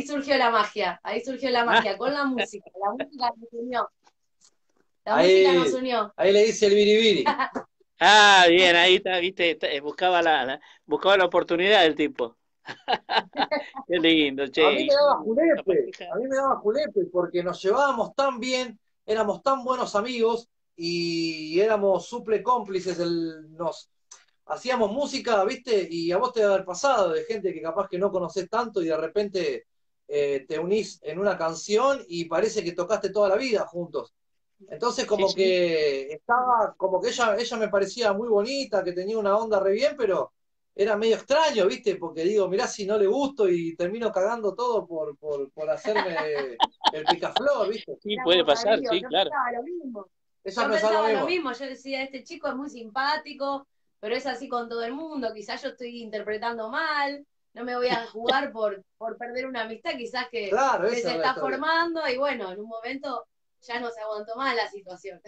ahí surgió la Ah, magia, con la música nos unió, la música nos Ahí, unió. ahí le dice el biribiri. bien, ahí está, viste, buscaba buscaba la oportunidad del tipo. Qué lindo, A che. mí me daba La julepe, pareja. a mí me daba julepe porque nos llevábamos tan bien, éramos tan buenos amigos y éramos suple cómplices, nos hacíamos música, ¿viste? Y a vos te debe haber pasado de gente que capaz que no conocés tanto y de repente te unís en una canción y parece que tocaste toda la vida juntos. Entonces Sí, como sí. que estaba, como que ella me parecía muy bonita, que tenía una onda re bien, pero era medio extraño, ¿viste? Porque digo, mirá si no le gusto y termino cagando todo por hacerme el picaflor, ¿viste? Sí, puede Éramos pasar, amigos, sí, claro. Ella yo pensaba lo pensaba lo mismo. mismo, yo decía, este chico es muy simpático, pero es así con todo el mundo, quizás yo estoy interpretando mal, no me voy a jugar por perder una amistad, quizás Claro, que esa se era la está historia. formando y bueno, en un momento ya no se aguantó más la situación.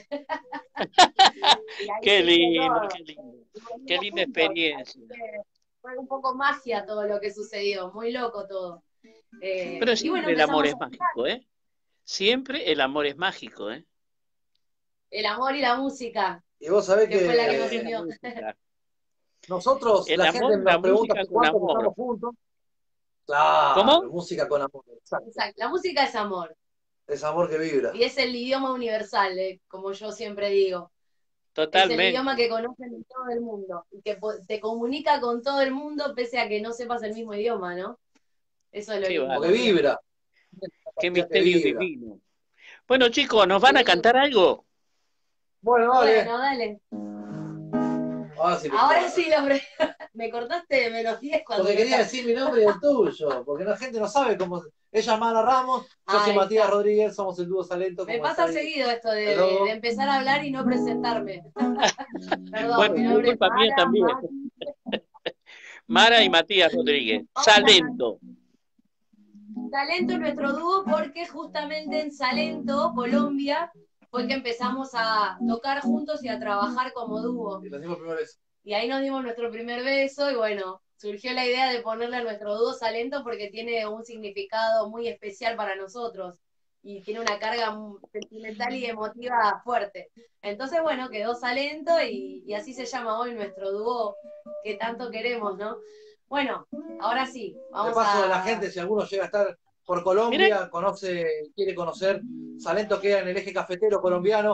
Y ahí Qué surgió lindo, todo. qué lindo. Y Qué volvimos linda juntos, así experiencia. que fue un poco magia todo lo que sucedió, muy loco todo. Pero Y bueno, siempre el amor empezamos a es mágico, ¿eh? Siempre el amor es mágico, ¿eh? el amor y la música, Y vos sabés que fue la El que nos amor y que la unió. música. nosotros, El la amor gente y la nos pregunta música hace con cuánto que amor. estamos juntos. Claro, ¿Cómo? música con amor, exacto. Exacto, la música es amor. Es amor que vibra. Y es el idioma universal, como yo siempre digo. Es el idioma Totalmente. que conocen en todo el mundo y que te comunica con todo el mundo pese a que no sepas el mismo idioma, ¿no? Eso es lo Qué lindo Porque bárbaro. también. vibra. Una Qué canción que misterio vibra. divino. Bueno, chicos, ¿nos van a Sí. cantar algo? Bueno, dale. Bueno, dale. Ahora sí lo Ahora escucho. sí me cortaste de menos 10 cuando Porque lo quería decir mi nombre y el tuyo. Porque la gente no sabe cómo. Ella es Mara Ramos, yo soy Ahí Matías está. Rodríguez, somos el dúo Salento, Me como está pasa ahí seguido esto el de logo. empezar a hablar y no presentarme. Perdón, Bueno, mi por nombre es culpa mía Mara, también. Mati. Mara y Matías Rodríguez. Vamos a cantar. Salento. Salento es nuestro dúo porque justamente en Salento, Colombia, fue que empezamos a tocar juntos y a trabajar como dúo. Y lo dimos primero eso. Y ahí nos dimos nuestro primer beso y bueno, surgió la idea de ponerle a nuestro dúo Salento porque tiene un significado muy especial para nosotros y tiene una carga sentimental y emotiva fuerte. Entonces, bueno, quedó Salento y así se llama hoy nuestro dúo que tanto queremos, ¿no? Bueno, ahora sí, De vamos paso, la a... gente, si alguno llega a estar por Mirá, Colombia, quiere conocer, Salento queda en el eje cafetero colombiano,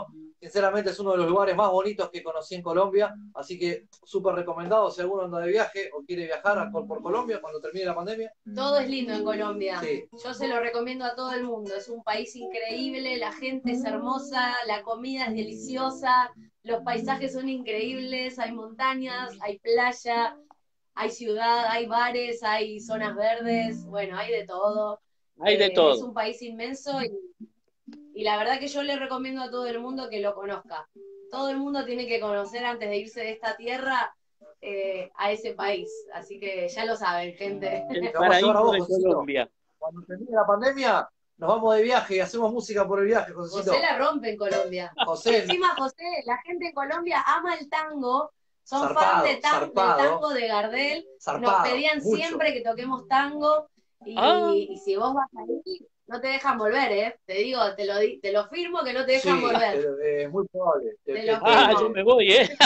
Sinceramente es uno de los lugares más bonitos que conocí en Colombia, así que súper recomendado si alguno anda de viaje o quiere viajar por Colombia cuando termine la pandemia. Todo es lindo en Colombia. Sí. Yo se lo recomiendo a todo el mundo. Es un país increíble, la gente es hermosa, la comida es deliciosa, los paisajes son increíbles, hay montañas, hay playa, hay ciudad, hay bares, hay zonas verdes, bueno, hay de todo. Hay de todo. Es un país inmenso y la verdad que yo le recomiendo a todo el mundo que lo conozca. Todo el mundo tiene que conocer antes de irse de esta tierra a ese país. Así que ya lo saben, gente. El Te vamos a llevar a paraíso vos, de Josecito. Colombia. Cuando termine la pandemia, nos vamos de viaje y hacemos música por el viaje, Josecito. José la rompe en Colombia. José, Encima, José, la gente en Colombia ama el tango. Son Zarpado, fans del tango de Gardel. zarpado, Nos pedían mucho. siempre que toquemos tango. Y si vos vas ahí, no te dejan volver, ¿eh? Te digo, te lo firmo que no te dejan volver. Es muy probable. Te lo Ah, firmo. yo me voy, ¿eh?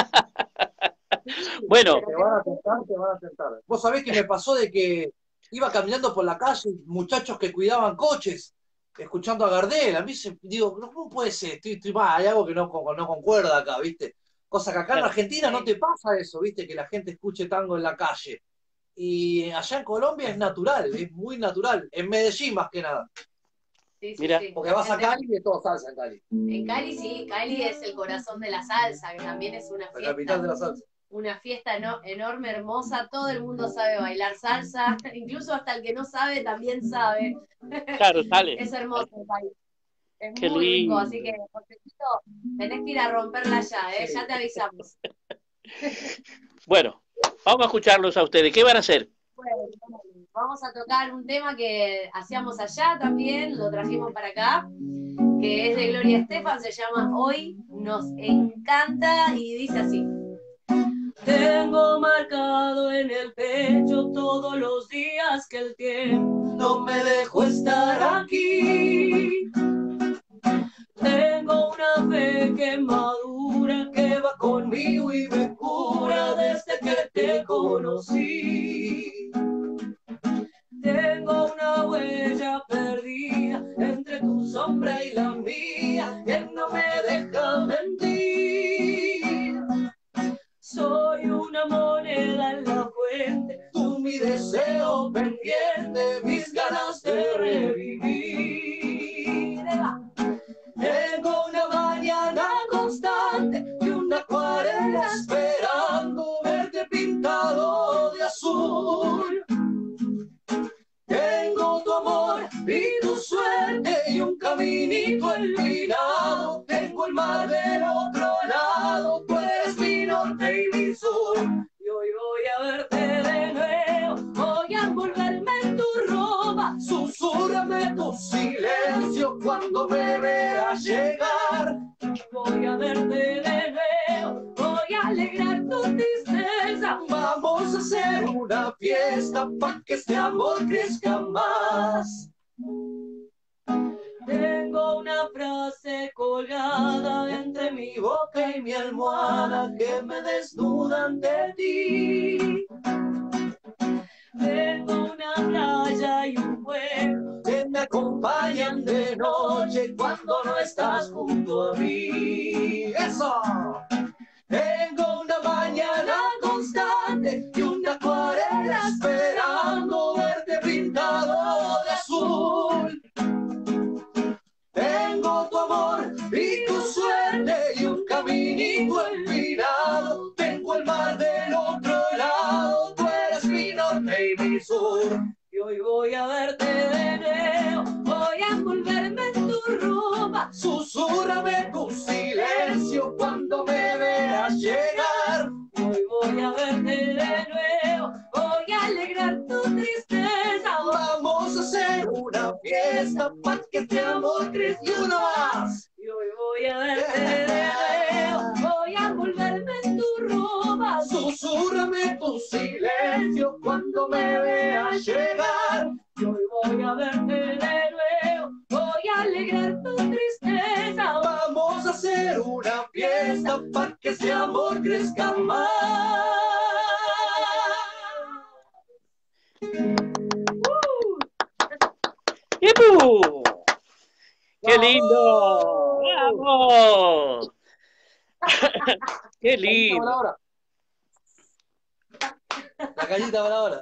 Bueno, Te van a tentar, te van a tentar. Vos sabés que me pasó de que iba caminando por la calle, muchachos que cuidaban coches, escuchando a Gardel. A mí digo, no, ¿cómo puede ser? Estoy mal, hay algo que no concuerda acá, ¿viste? Cosa que acá en Argentina no te pasa eso, ¿viste? Que la gente escuche tango en la calle. Y allá en Colombia es natural, es muy natural. En Medellín más que nada. Sí, Mira. Porque vas a Cali y es todo salsa en Cali. En Cali sí, Cali es el corazón de la salsa, que también es una La capital de la salsa. Una fiesta enorme, hermosa, todo el mundo sabe bailar salsa, incluso hasta el que no sabe también sabe. claro, sale. Es hermoso el país. Es Qué muy rico, lindo. así que, Jorgecito, tenés que ir a romperla ya, Sí. ya te avisamos. Bueno, vamos a escucharlos a ustedes. ¿Qué van a hacer? Bueno, vamos a tocar un tema que hacíamos allá también, lo trajimos para acá, que es de Gloria Estefan, se llama Hoy Nos Encanta y dice así. Tengo marcado en el pecho todos los días que el tiempo no me dejó estar aquí. Tengo una fe que madura, que va conmigo y me cura desde que te conocí. Tengo una huella perdida entre tu sombra y la mía, que no me deja mentir. Soy una moneda en la fuente, tú mi deseo pendiente, mis ganas de revivir. Tengo una mañana constante y una acuarela esperando verte pintado de azul. Tengo tu amor y tu suerte y un caminito empinado. Tengo el mar del otro lado, tú eres mi norte y mi sur. Y hoy voy a verte de nuevo, voy a envolverme en tu ropa. Susúrrame tu silencio cuando me veas llegar. Voy a verte de nuevo, voy a alegrar tu tristeza. Vamos a hacer una fiesta pa' que este amor crezca más. Tengo una frase colgada entre mi boca y mi almohada que me desnudan de ti. Tengo una playa y un pueblo que me acompañan de noche cuando no estás junto a mí. ¡Eso! Tengo una mañana constante y una acuarela esperando verte pintado de azul. Tengo tu amor y tu suerte y un caminito empinado. Tengo el mar del otro lado, tú eres mi norte y mi sur. Y hoy voy a verte de nuevo, voy a envolverme en tu ropa. Susúrrame tu silencio cuando me veas llegar. Hoy voy a verte de nuevo, voy a alegrar tu tristeza. Vamos a hacer una fiesta para que este amor crezca y uno más. Y hoy voy a verte de nuevo, voy a envolverme en tu ropa. Susúrrame tu silencio cuando me veas llegar. Y hoy voy a verte de nuevo, voy a alegrar tu tristeza. Vamos a hacer una fiesta para que ese amor crezca más. ¡Yipu! ¡Qué lindo! ¡Vamos! Qué Gallita lindo, voladora. La gallita voladora.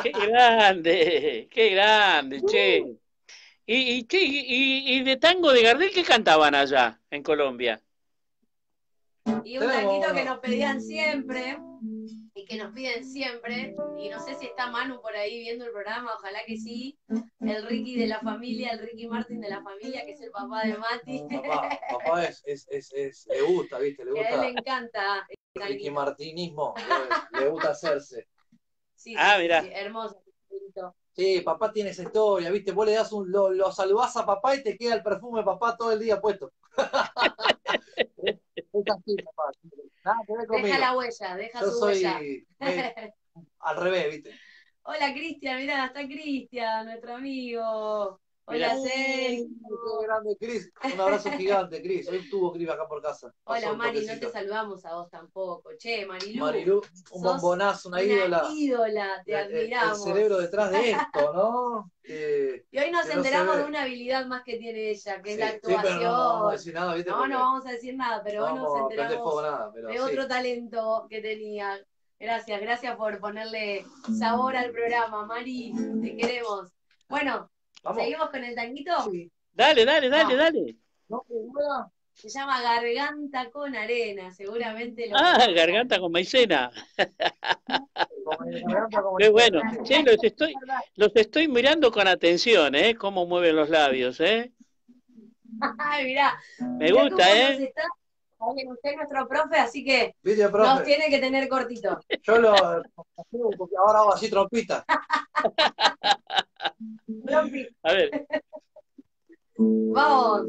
qué grande, che. Y de tango de Gardel, ¿qué cantaban allá en Colombia? Y un tanguito que nos pedían siempre, y que nos piden siempre, y no sé si está Manu por ahí viendo el programa, ojalá que sí, el Ricky de la familia, el Ricky Martin de la familia, que es el papá de Mati. Papá le gusta, ¿viste? Le que a él gusta le encanta el Ricky Martinismo, le gusta hacerse. Sí, Mirá. sí, hermoso. Sí, papá tiene esa historia, ¿viste? Vos le das lo saludás a papá y te queda el perfume de papá todo el día puesto. Es así, papá. Nada que ver conmigo. Deja la huella, deja Yo su soy huella. al revés, ¿viste? Hola, Cristian, mirá, está Cristian, nuestro amigo. Hola, Sergio. Qué grande, Cris. Un abrazo gigante, Cris. Hoy estuvo Cris acá por casa. Hola, Mari, no te saludamos a vos tampoco. Che, Marilu. Marilu, un bombonazo, una ídola. Ídola, te admiramos. El cerebro detrás de esto, ¿no? Y hoy nos enteramos de una habilidad más que tiene ella, que es la actuación. Sí, pero no vamos a decir nada, ¿viste? No vamos a decir nada, pero hoy nos enteramos de otro talento que tenía. Gracias por ponerle sabor al programa, Mari. Te queremos. Bueno, ¿seguimos con el tanguito? Sí. Dale. No, se llama Garganta con Arena, seguramente lo Garganta con maicena. Qué bueno. Che, los estoy mirando con atención, cómo mueven los labios, Ay, mirá. Me gusta, Usted es nuestro profe, así que profe, nos tiene que tener cortito. Yo porque ahora hago así trompita. A ver. Vamos.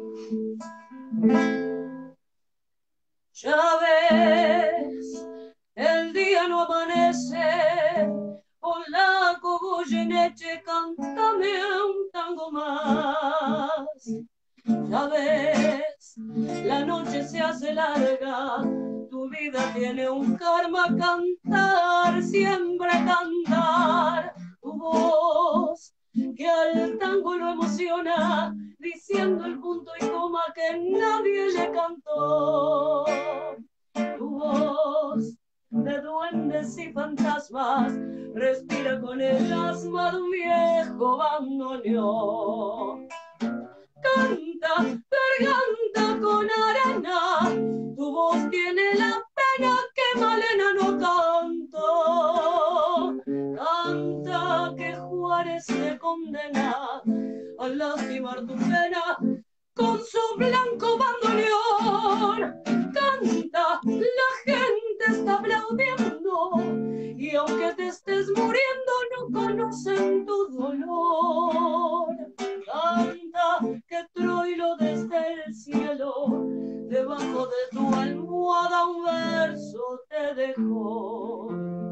Ya ves, el día no amanece, polaco Goyeneche, cántame un tango más. Ya ves, la noche se hace larga, tu vida tiene un karma, cantar, siempre cantar, tu voz que al tango lo emociona, diciendo el punto y coma que nadie le cantó. Tu voz de duendes y fantasmas respira con el asma de un viejo bandoneón. Canta, garganta con arena, tu voz tiene la pena que Malena no cantó. Canta que Juárez te condena a lastimar tu pena con su blanco bandoneón. Canta, la gente está aplaudiendo y aunque te estés muriendo no conocen tu dolor. Canta que Troilo desde el cielo debajo de tu almohada un verso te dejó.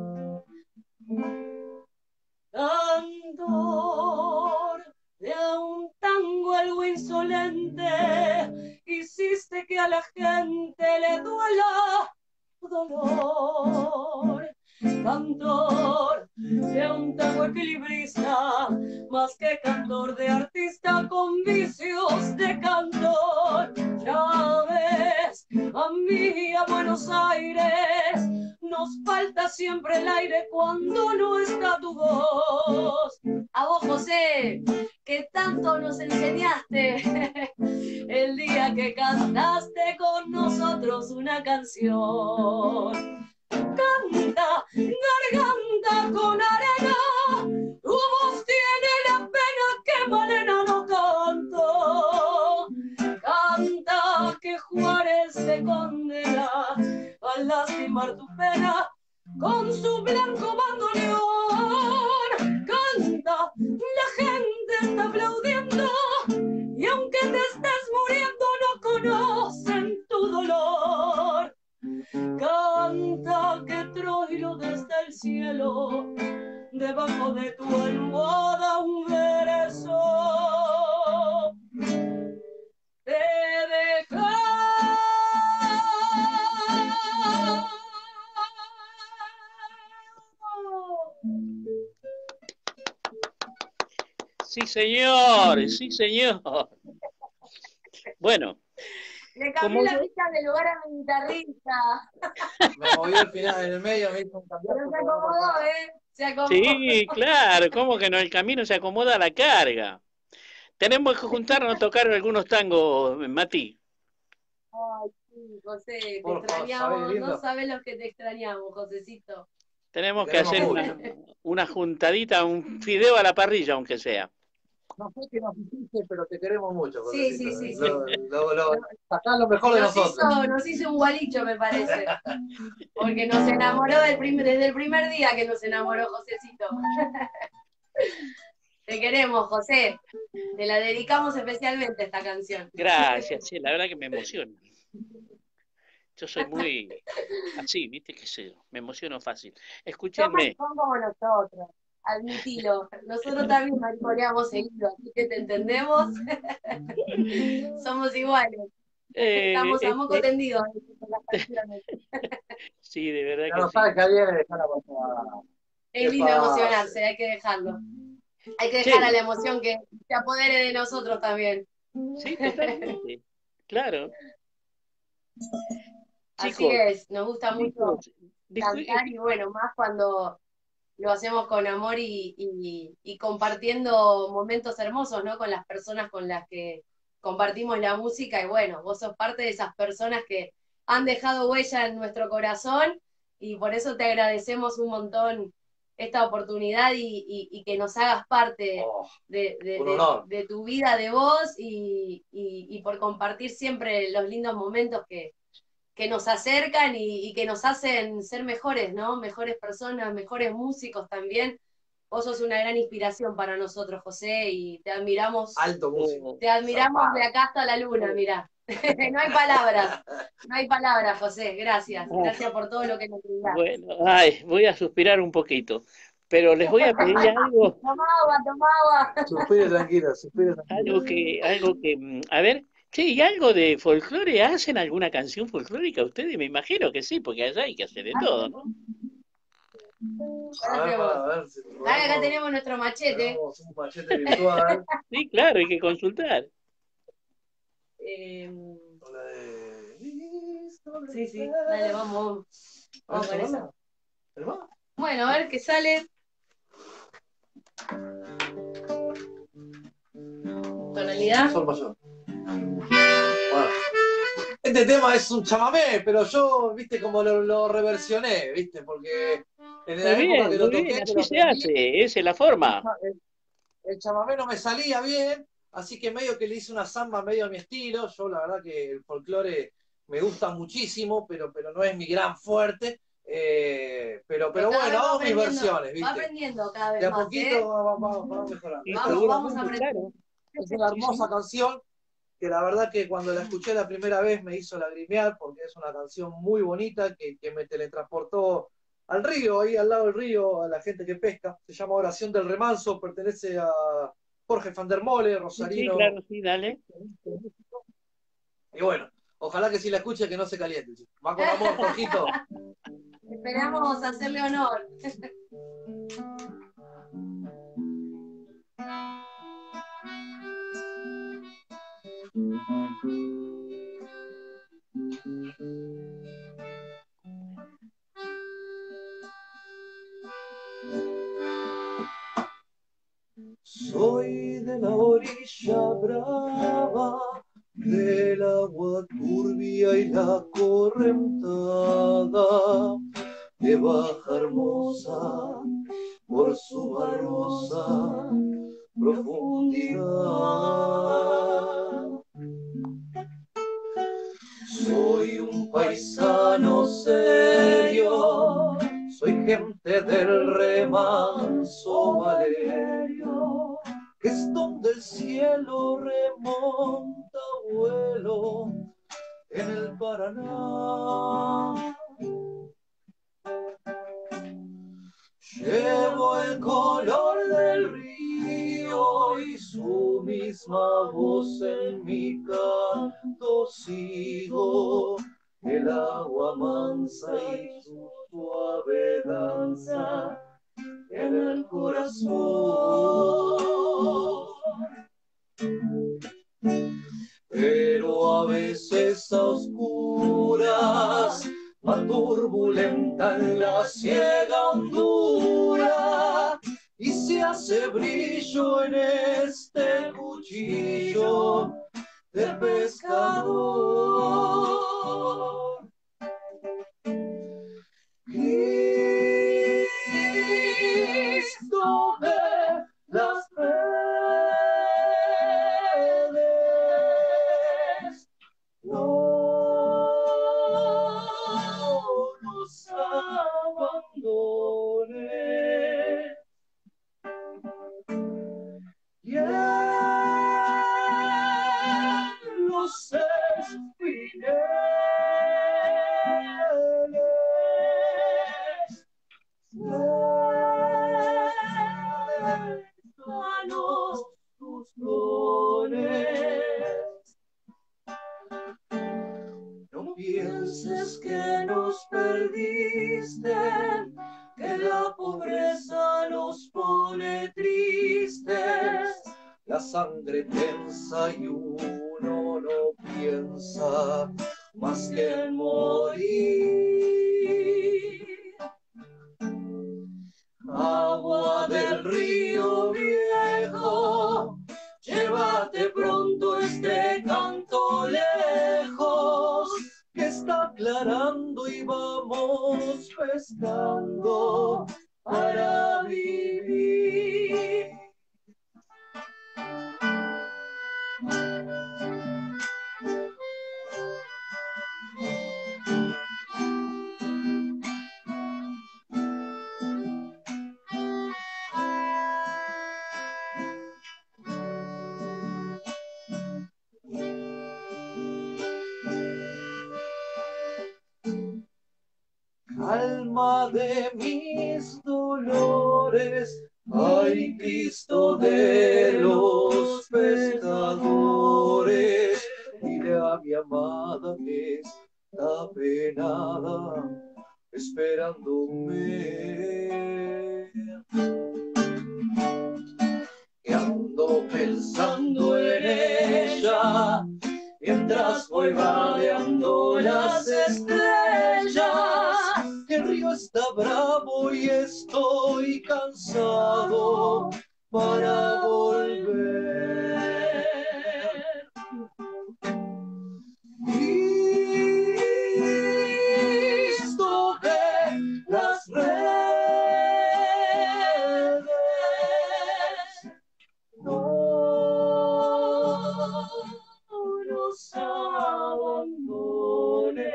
Cantor de un tango algo insolente, hiciste que a la gente le duela tu dolor. Cantor de un tango equilibrista, más que cantor de artista con vicios de cantor. Ya ves, a mí a Buenos Aires nos falta siempre el aire cuando no está tu voz. A vos, José, que tanto nos enseñaste el día que cantaste con nosotros una canción. Canta, garganta con arena, tu voz tiene la pena que Malena no cantó. Canta que Juárez te condena al lastimar tu pena con su blanco bandoneón. Canta, la gente está aplaudiendo y aunque te estés muriendo no conocen tu dolor. Canta que Troilo desde el cielo debajo de tu almohada un verso te deja. Sí, señor, sí, señor. Bueno, Le Como cambié la yo. pista de lugar a mi guitarrista. Me movió al final, en el medio, me hizo un Pero cambiazo. se acomodó, ¿eh? Se acomodó. Sí, claro, como que no, el camino se acomoda a la carga. Tenemos que juntarnos a tocar algunos tangos, Mati. Ay, sí, José, te Por favor, sabés, extrañamos. No lindo. sabes lo que te extrañamos, Josecito. Te Tenemos que queremos hacer mucho. una juntadita, un fideo a la parrilla, aunque sea. No sé qué nos hiciste, pero te queremos mucho, Sí, Josecito. sí, sí, sí. Sacá lo mejor de nosotros. Nos hizo un gualicho, me parece. Porque nos enamoró desde el primer día que nos enamoró Josecito. Te queremos, José. Te la dedicamos especialmente esta canción. Gracias, sí, la verdad que me emociona. Yo soy muy así, ¿viste? ¿Qué sé yo? Me emociono fácil. Escúchenme. Son como nosotros, admitilo. Nosotros también mariconeamos seguido, así que te entendemos. Somos iguales. Estamos a moco tendido con las canciones. Sí, de verdad Ya que no sí. sabes que viene, dejala pasar. Es lindo emocionarse, hay que dejarlo. Hay que dejar a la emoción que se apodere de nosotros también. Sí, totalmente. Claro. Así Chicos, es, nos gusta mucho chicos, cantar y bueno, más cuando lo hacemos con amor y compartiendo momentos hermosos, ¿no? Con las personas con las que compartimos la música y bueno, vos sos parte de esas personas que han dejado huella en nuestro corazón y por eso te agradecemos un montón esta oportunidad y que nos hagas parte de tu vida, de vos y por compartir siempre los lindos momentos que nos acercan y que nos hacen ser mejores, ¿no? Mejores personas, mejores músicos también. Vos sos una gran inspiración para nosotros, José, y te admiramos. Alto músico. Te admiramos de acá hasta la luna, mirá. No hay palabras, no hay palabras, José. Gracias, gracias por todo lo que nos brindás. Bueno, voy a suspirar un poquito, pero les voy a pedir algo. Toma agua. Suspire tranquila. Algo que, a ver, che, ¿y algo de folclore? ¿Hacen alguna canción folclórica ustedes? Me imagino que sí, porque allá hay que hacer de todo, ¿no? A ver si acá tenemos nuestro machete. tenemos un machete virtual. Sí, claro, hay que consultar. Sí, dale, vamos con eso. ¿Verdad? Bueno, a ver qué sale. Tonalidad. Sol mayor. Bueno. Este tema es un chamamé, pero yo, viste, como lo reversioné, viste, porque en la época que lo toqué, así se hace, esa es la forma. El chamamé no me salía bien, así que medio que le hice una samba medio a mi estilo. Yo la verdad que el folclore me gusta muchísimo, pero no es mi gran fuerte. Pero bueno, hago mis versiones, ¿viste? Va aprendiendo cada vez de a más. poquito vamos mejorando. Vamos a aprender. Es una hermosa canción que la verdad que cuando la escuché la primera vez me hizo lagrimear porque es una canción muy bonita que me teletransportó al río, ahí al lado del río, a la gente que pesca. Se llama Oración del Remanso, pertenece a Jorge van der Mole, rosarino. Sí, claro, sí, dale. Y bueno, ojalá que si la escuche que no se caliente. Va con amor, Jorgito. Esperamos hacerle honor. Soy de la orilla brava, del agua turbia y la correntada, de Baja Hermosa por su barrosa profundidad. Soy un paisano serio, soy gente del remanso Valerio, que es donde el cielo remonta vuelo en el Paraná. Llevo el color del río y su misma voz en mi canto sigo, el agua mansa y su suave danza en el corazón. Pero a veces turbulenta en la ciega hondura, y se hace brillo en este cuchillo de pescador. Cristo de las redes, no nos abandone. Y en los espineles, déjanos tus dones. No pienses que nos perdiste, que la pobreza nos pone tristes. La sangre tensa y uno no piensa más que en morir. Agua del río viejo, llévate pronto este canto lejos, que está aclarando y vamos pescando para vivir. Alma de mis dolores, ay Cristo de los pescadores, dile a mi amada que está penada, esperándome. Que ando pensando en ella, mientras voy vadeando las estrellas. El río está bravo y estoy cansado para volver. Cristo de las redes, no nos abandone.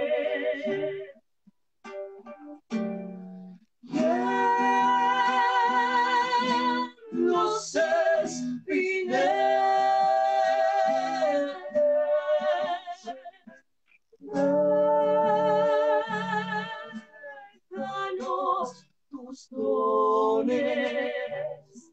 Los espineles, déjanos tus dones.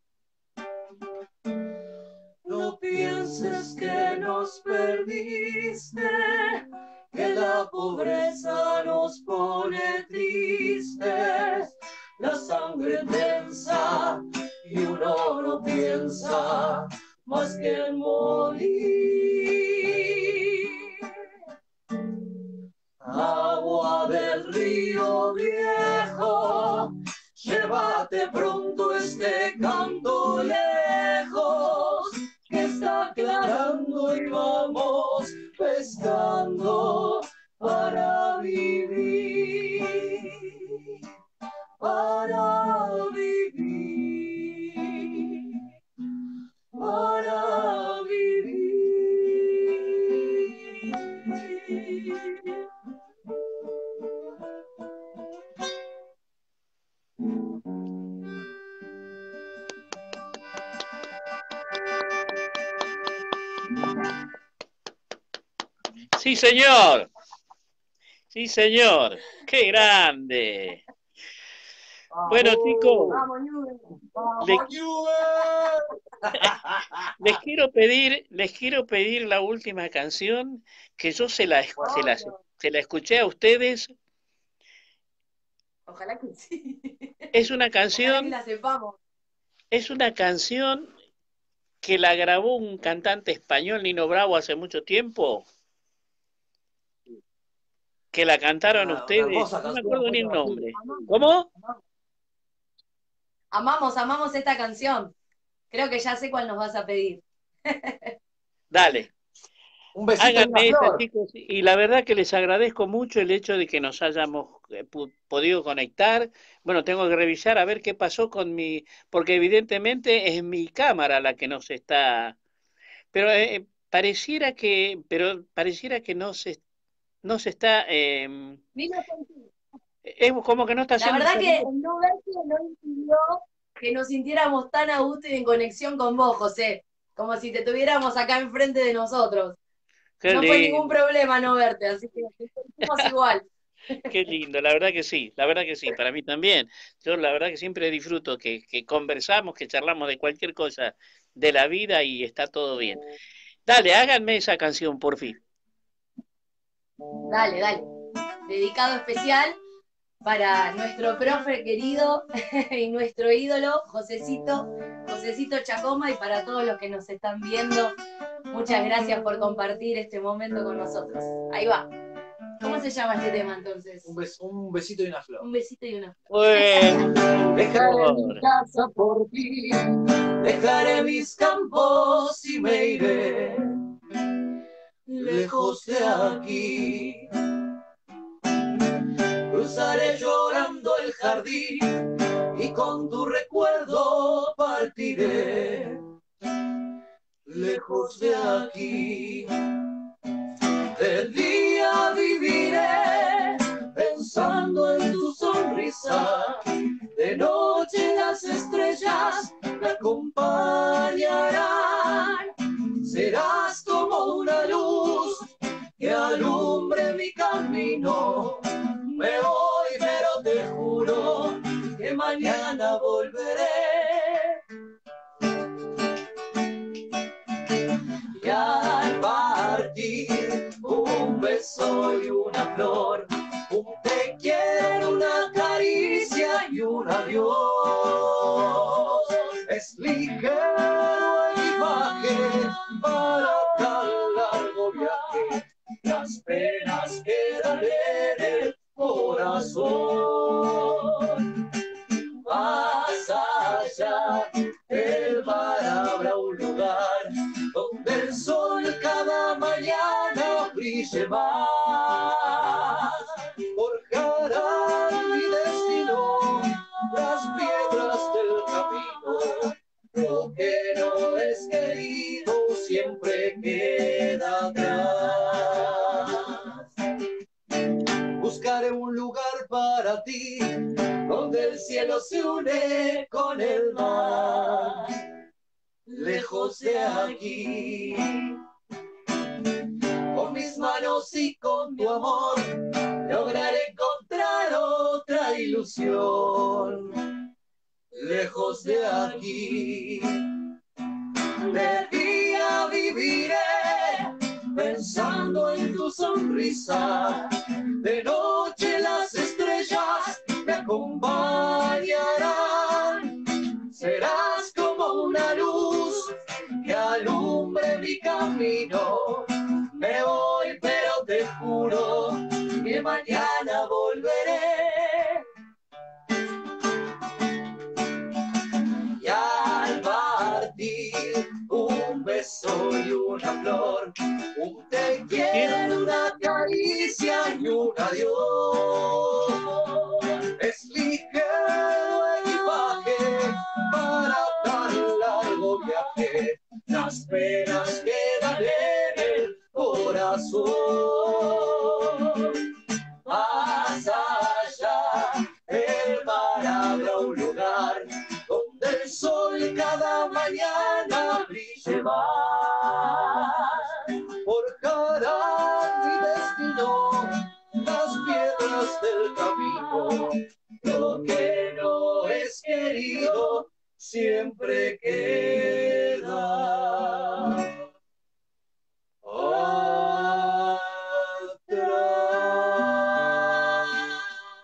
No pienses que nos perdiste, que la pobreza nos pone tristes. La sangre tensa y uno no piensa más que en morir. Agua del río viejo, llévate pronto este canto lejos, que está aclarando y vamos pescando para vivir. Para vivir, para vivir. Sí, señor. Sí, señor. ¡Qué grande! Bueno, chicos, les quiero pedir la última canción que yo se la escuché a ustedes. Ojalá que sí. Es una Ojalá que canción, la sepamos. es una canción que la grabó un cantante español, Nino Bravo, hace mucho tiempo, que la cantaron Una ustedes, hermosa no me canción, acuerdo muy ni el conocida. nombre. ¿Cómo? Amamos esta canción. Creo que ya sé cuál nos vas a pedir. Dale. Un besito y una Háganme esa, flor. chicos, y la verdad que les agradezco mucho el hecho de que nos hayamos podido conectar. Bueno, tengo que revisar a ver qué pasó con porque evidentemente es mi cámara la que nos está, pero pareciera que no se está, Vino contigo. es como que no está La haciendo verdad que sonido. el no verte no impidió que nos sintiéramos tan a gusto y en conexión con vos, José. Como si te tuviéramos acá enfrente de nosotros. Qué No fue ningún lindo, problema no verte, así que nos sentimos igual. qué lindo, la verdad que sí, para mí también. Yo la verdad que siempre disfruto que conversamos, que charlamos de cualquier cosa de la vida y está todo bien. Dale, háganme esa canción, por fin. Dale, dale. Dedicado especial para nuestro profe querido y nuestro ídolo, Josecito Chacoma, y para todos los que nos están viendo, muchas gracias por compartir este momento con nosotros. Ahí va. ¿Cómo se llama este tema entonces? Un besito y una flor. Un besito y una flor. Bueno, Dejaré mi casa por ti, dejaré mis campos y me iré lejos de aquí. Cruzaré llorando el jardín y con tu recuerdo partiré lejos de aquí. De día viviré pensando en tu sonrisa, de noche las estrellas me acompañarán. Serás como una luz que alumbre mi camino. Me voy, pero te juro que mañana volveré. Y al partir, un beso y una flor, un te quiero, una caricia y un adiós. Es ligero el viaje para tan largo viaje, las penas quedan en el corazón. Más allá del mar habrá un lugar donde el sol cada mañana brille más. Forjará mi destino las piedras del camino. Lo que no es querido siempre queda atrás. Buscaré un lugar para ti donde el cielo se une con el mar, lejos de aquí. Con mis manos y con tu amor lograré encontrar otra ilusión, lejos de aquí. De día viviré pensando en tu sonrisa, de noche las estrellas me acompañarán. Serás como una luz que alumbre mi camino. Me voy, pero te juro que mañana volveré. Y al partir, un beso y una flor, un te quiero, una caricia y un adiós. Es ligero el viaje para tan largo viaje, las penas quedan en el corazón. Más allá del mar habrá un lugar donde el sol cada mañana brille más. Forjará mi destino las piedras del camino. Lo que no es querido siempre queda atrás.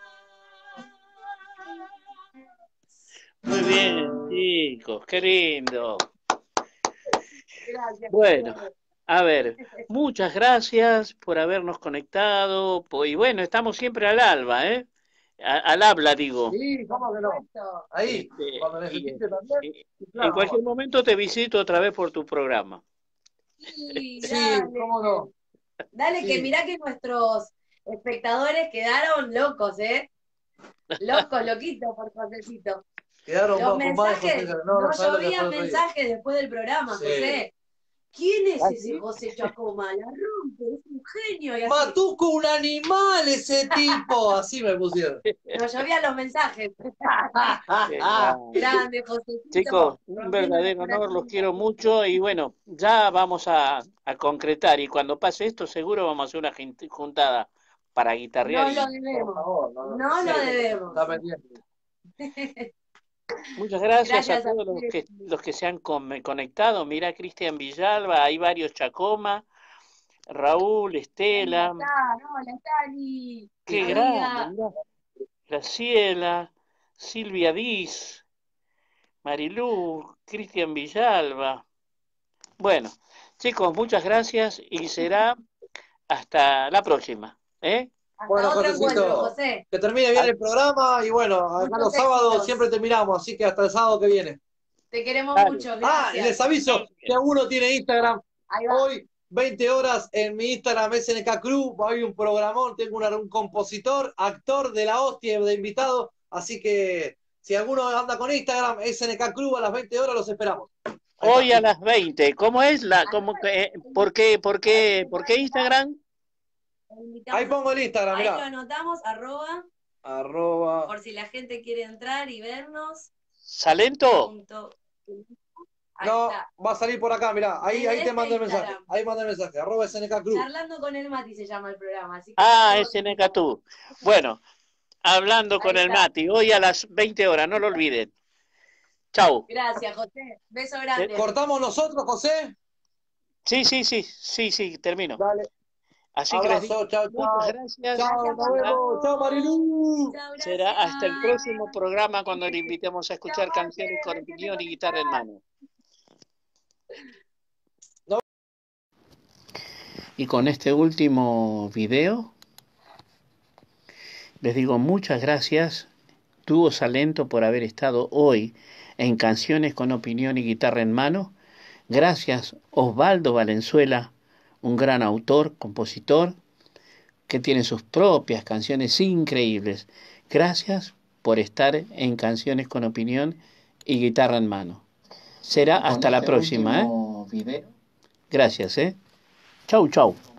muy bien, chicos, qué lindo. Gracias. Bueno, A ver, muchas gracias por habernos conectado. Y bueno, estamos siempre al alba, ¿eh? Al habla, digo. Sí, ¿cómo que no? Ahí, cuando necesite también. En cualquier momento te visito otra vez por tu programa. Sí, Sí, dale. cómo no. Dale, Sí. que mirá que nuestros espectadores quedaron locos, ¿eh? Locos, loquitos por Josecito. Quedaron Los con más de mensajes, José. no sabés lo que llovían fue el otro día. mensajes después del programa, Sí. José. ¿Quién es ¿Ah, ese sí? José Chacoma? La rompe, es un genio. Y así. Matuco, un animal ese tipo. Así me pusieron. Nos llovían los mensajes. Grande, Josecito. Chicos, un rompiendo los verdadero honor, los corazones. quiero mucho y bueno, ya vamos a concretar y cuando pase esto seguro vamos a hacer una juntada para guitarrear. No lo Por debemos. favor, No sí, lo debemos. está pendiente. Muchas gracias a Gracias a todos ustedes. los que se han conectado. Mira, Cristian Villalba, hay varios Chacoma, Raúl, Estela, Hola, Tani. qué grande, Amiga. mirá. Graciela, Silvia Diz, Marilú, Cristian Villalba. Bueno, chicos, muchas gracias y será hasta la próxima. ¿Eh? Hasta Bueno, otro encuentro, Josecito, José. que termine bien el programa y bueno, acá Muchos los sábados éxitos. siempre te miramos, así que hasta el sábado que viene. Te queremos Dale. mucho. Ah, y Gracias. les aviso que alguno tiene Instagram. Ahí va. Hoy, 20 horas en mi Instagram SNK Crew, hay un programón, tengo un compositor, actor de la hostia de invitado, así que si alguno anda con Instagram, SNK Crew a las 20 horas los esperamos. Ahí Hoy está. a las 20. ¿Cómo es la? ¿Cómo que, por qué Instagram? Ahí pongo el Instagram, Ahí lo mirá. anotamos, Arroba. por si la gente quiere entrar y vernos. ¿Salento? Ahí No, está. va a salir por acá, mirá. Ahí Desde te mando el Instagram. mensaje. Ahí manda el mensaje. Arroba SNK Crew. Charlando con el Mati se llama el programa. Así que Ah, todos- SNK tú. Bueno, hablando con Ahí el está. Mati, hoy a las 20 horas, no lo olviden. Chau. Gracias, José. Beso grande. ¿Cortamos nosotros, José? Sí, termino. Dale. Así que les digo, Abrazo, chao, muchas chao. gracias. Chao, nos vemos. Chao, Marilu. Chao, Será gracias. hasta el próximo programa cuando le invitemos a escuchar Chao, canciones con José, opinión y déjeme guitarra en conectar. mano. Y con este último video, les digo muchas gracias, Dúo Salento, por haber estado hoy en Canciones con Opinión y Guitarra en Mano. Gracias, Osvaldo Valenzuela, un gran autor, compositor, que tiene sus propias canciones increíbles. Gracias por estar en Canciones con Opinión y Guitarra en Mano. Será hasta la próxima. Video. Gracias, Chau.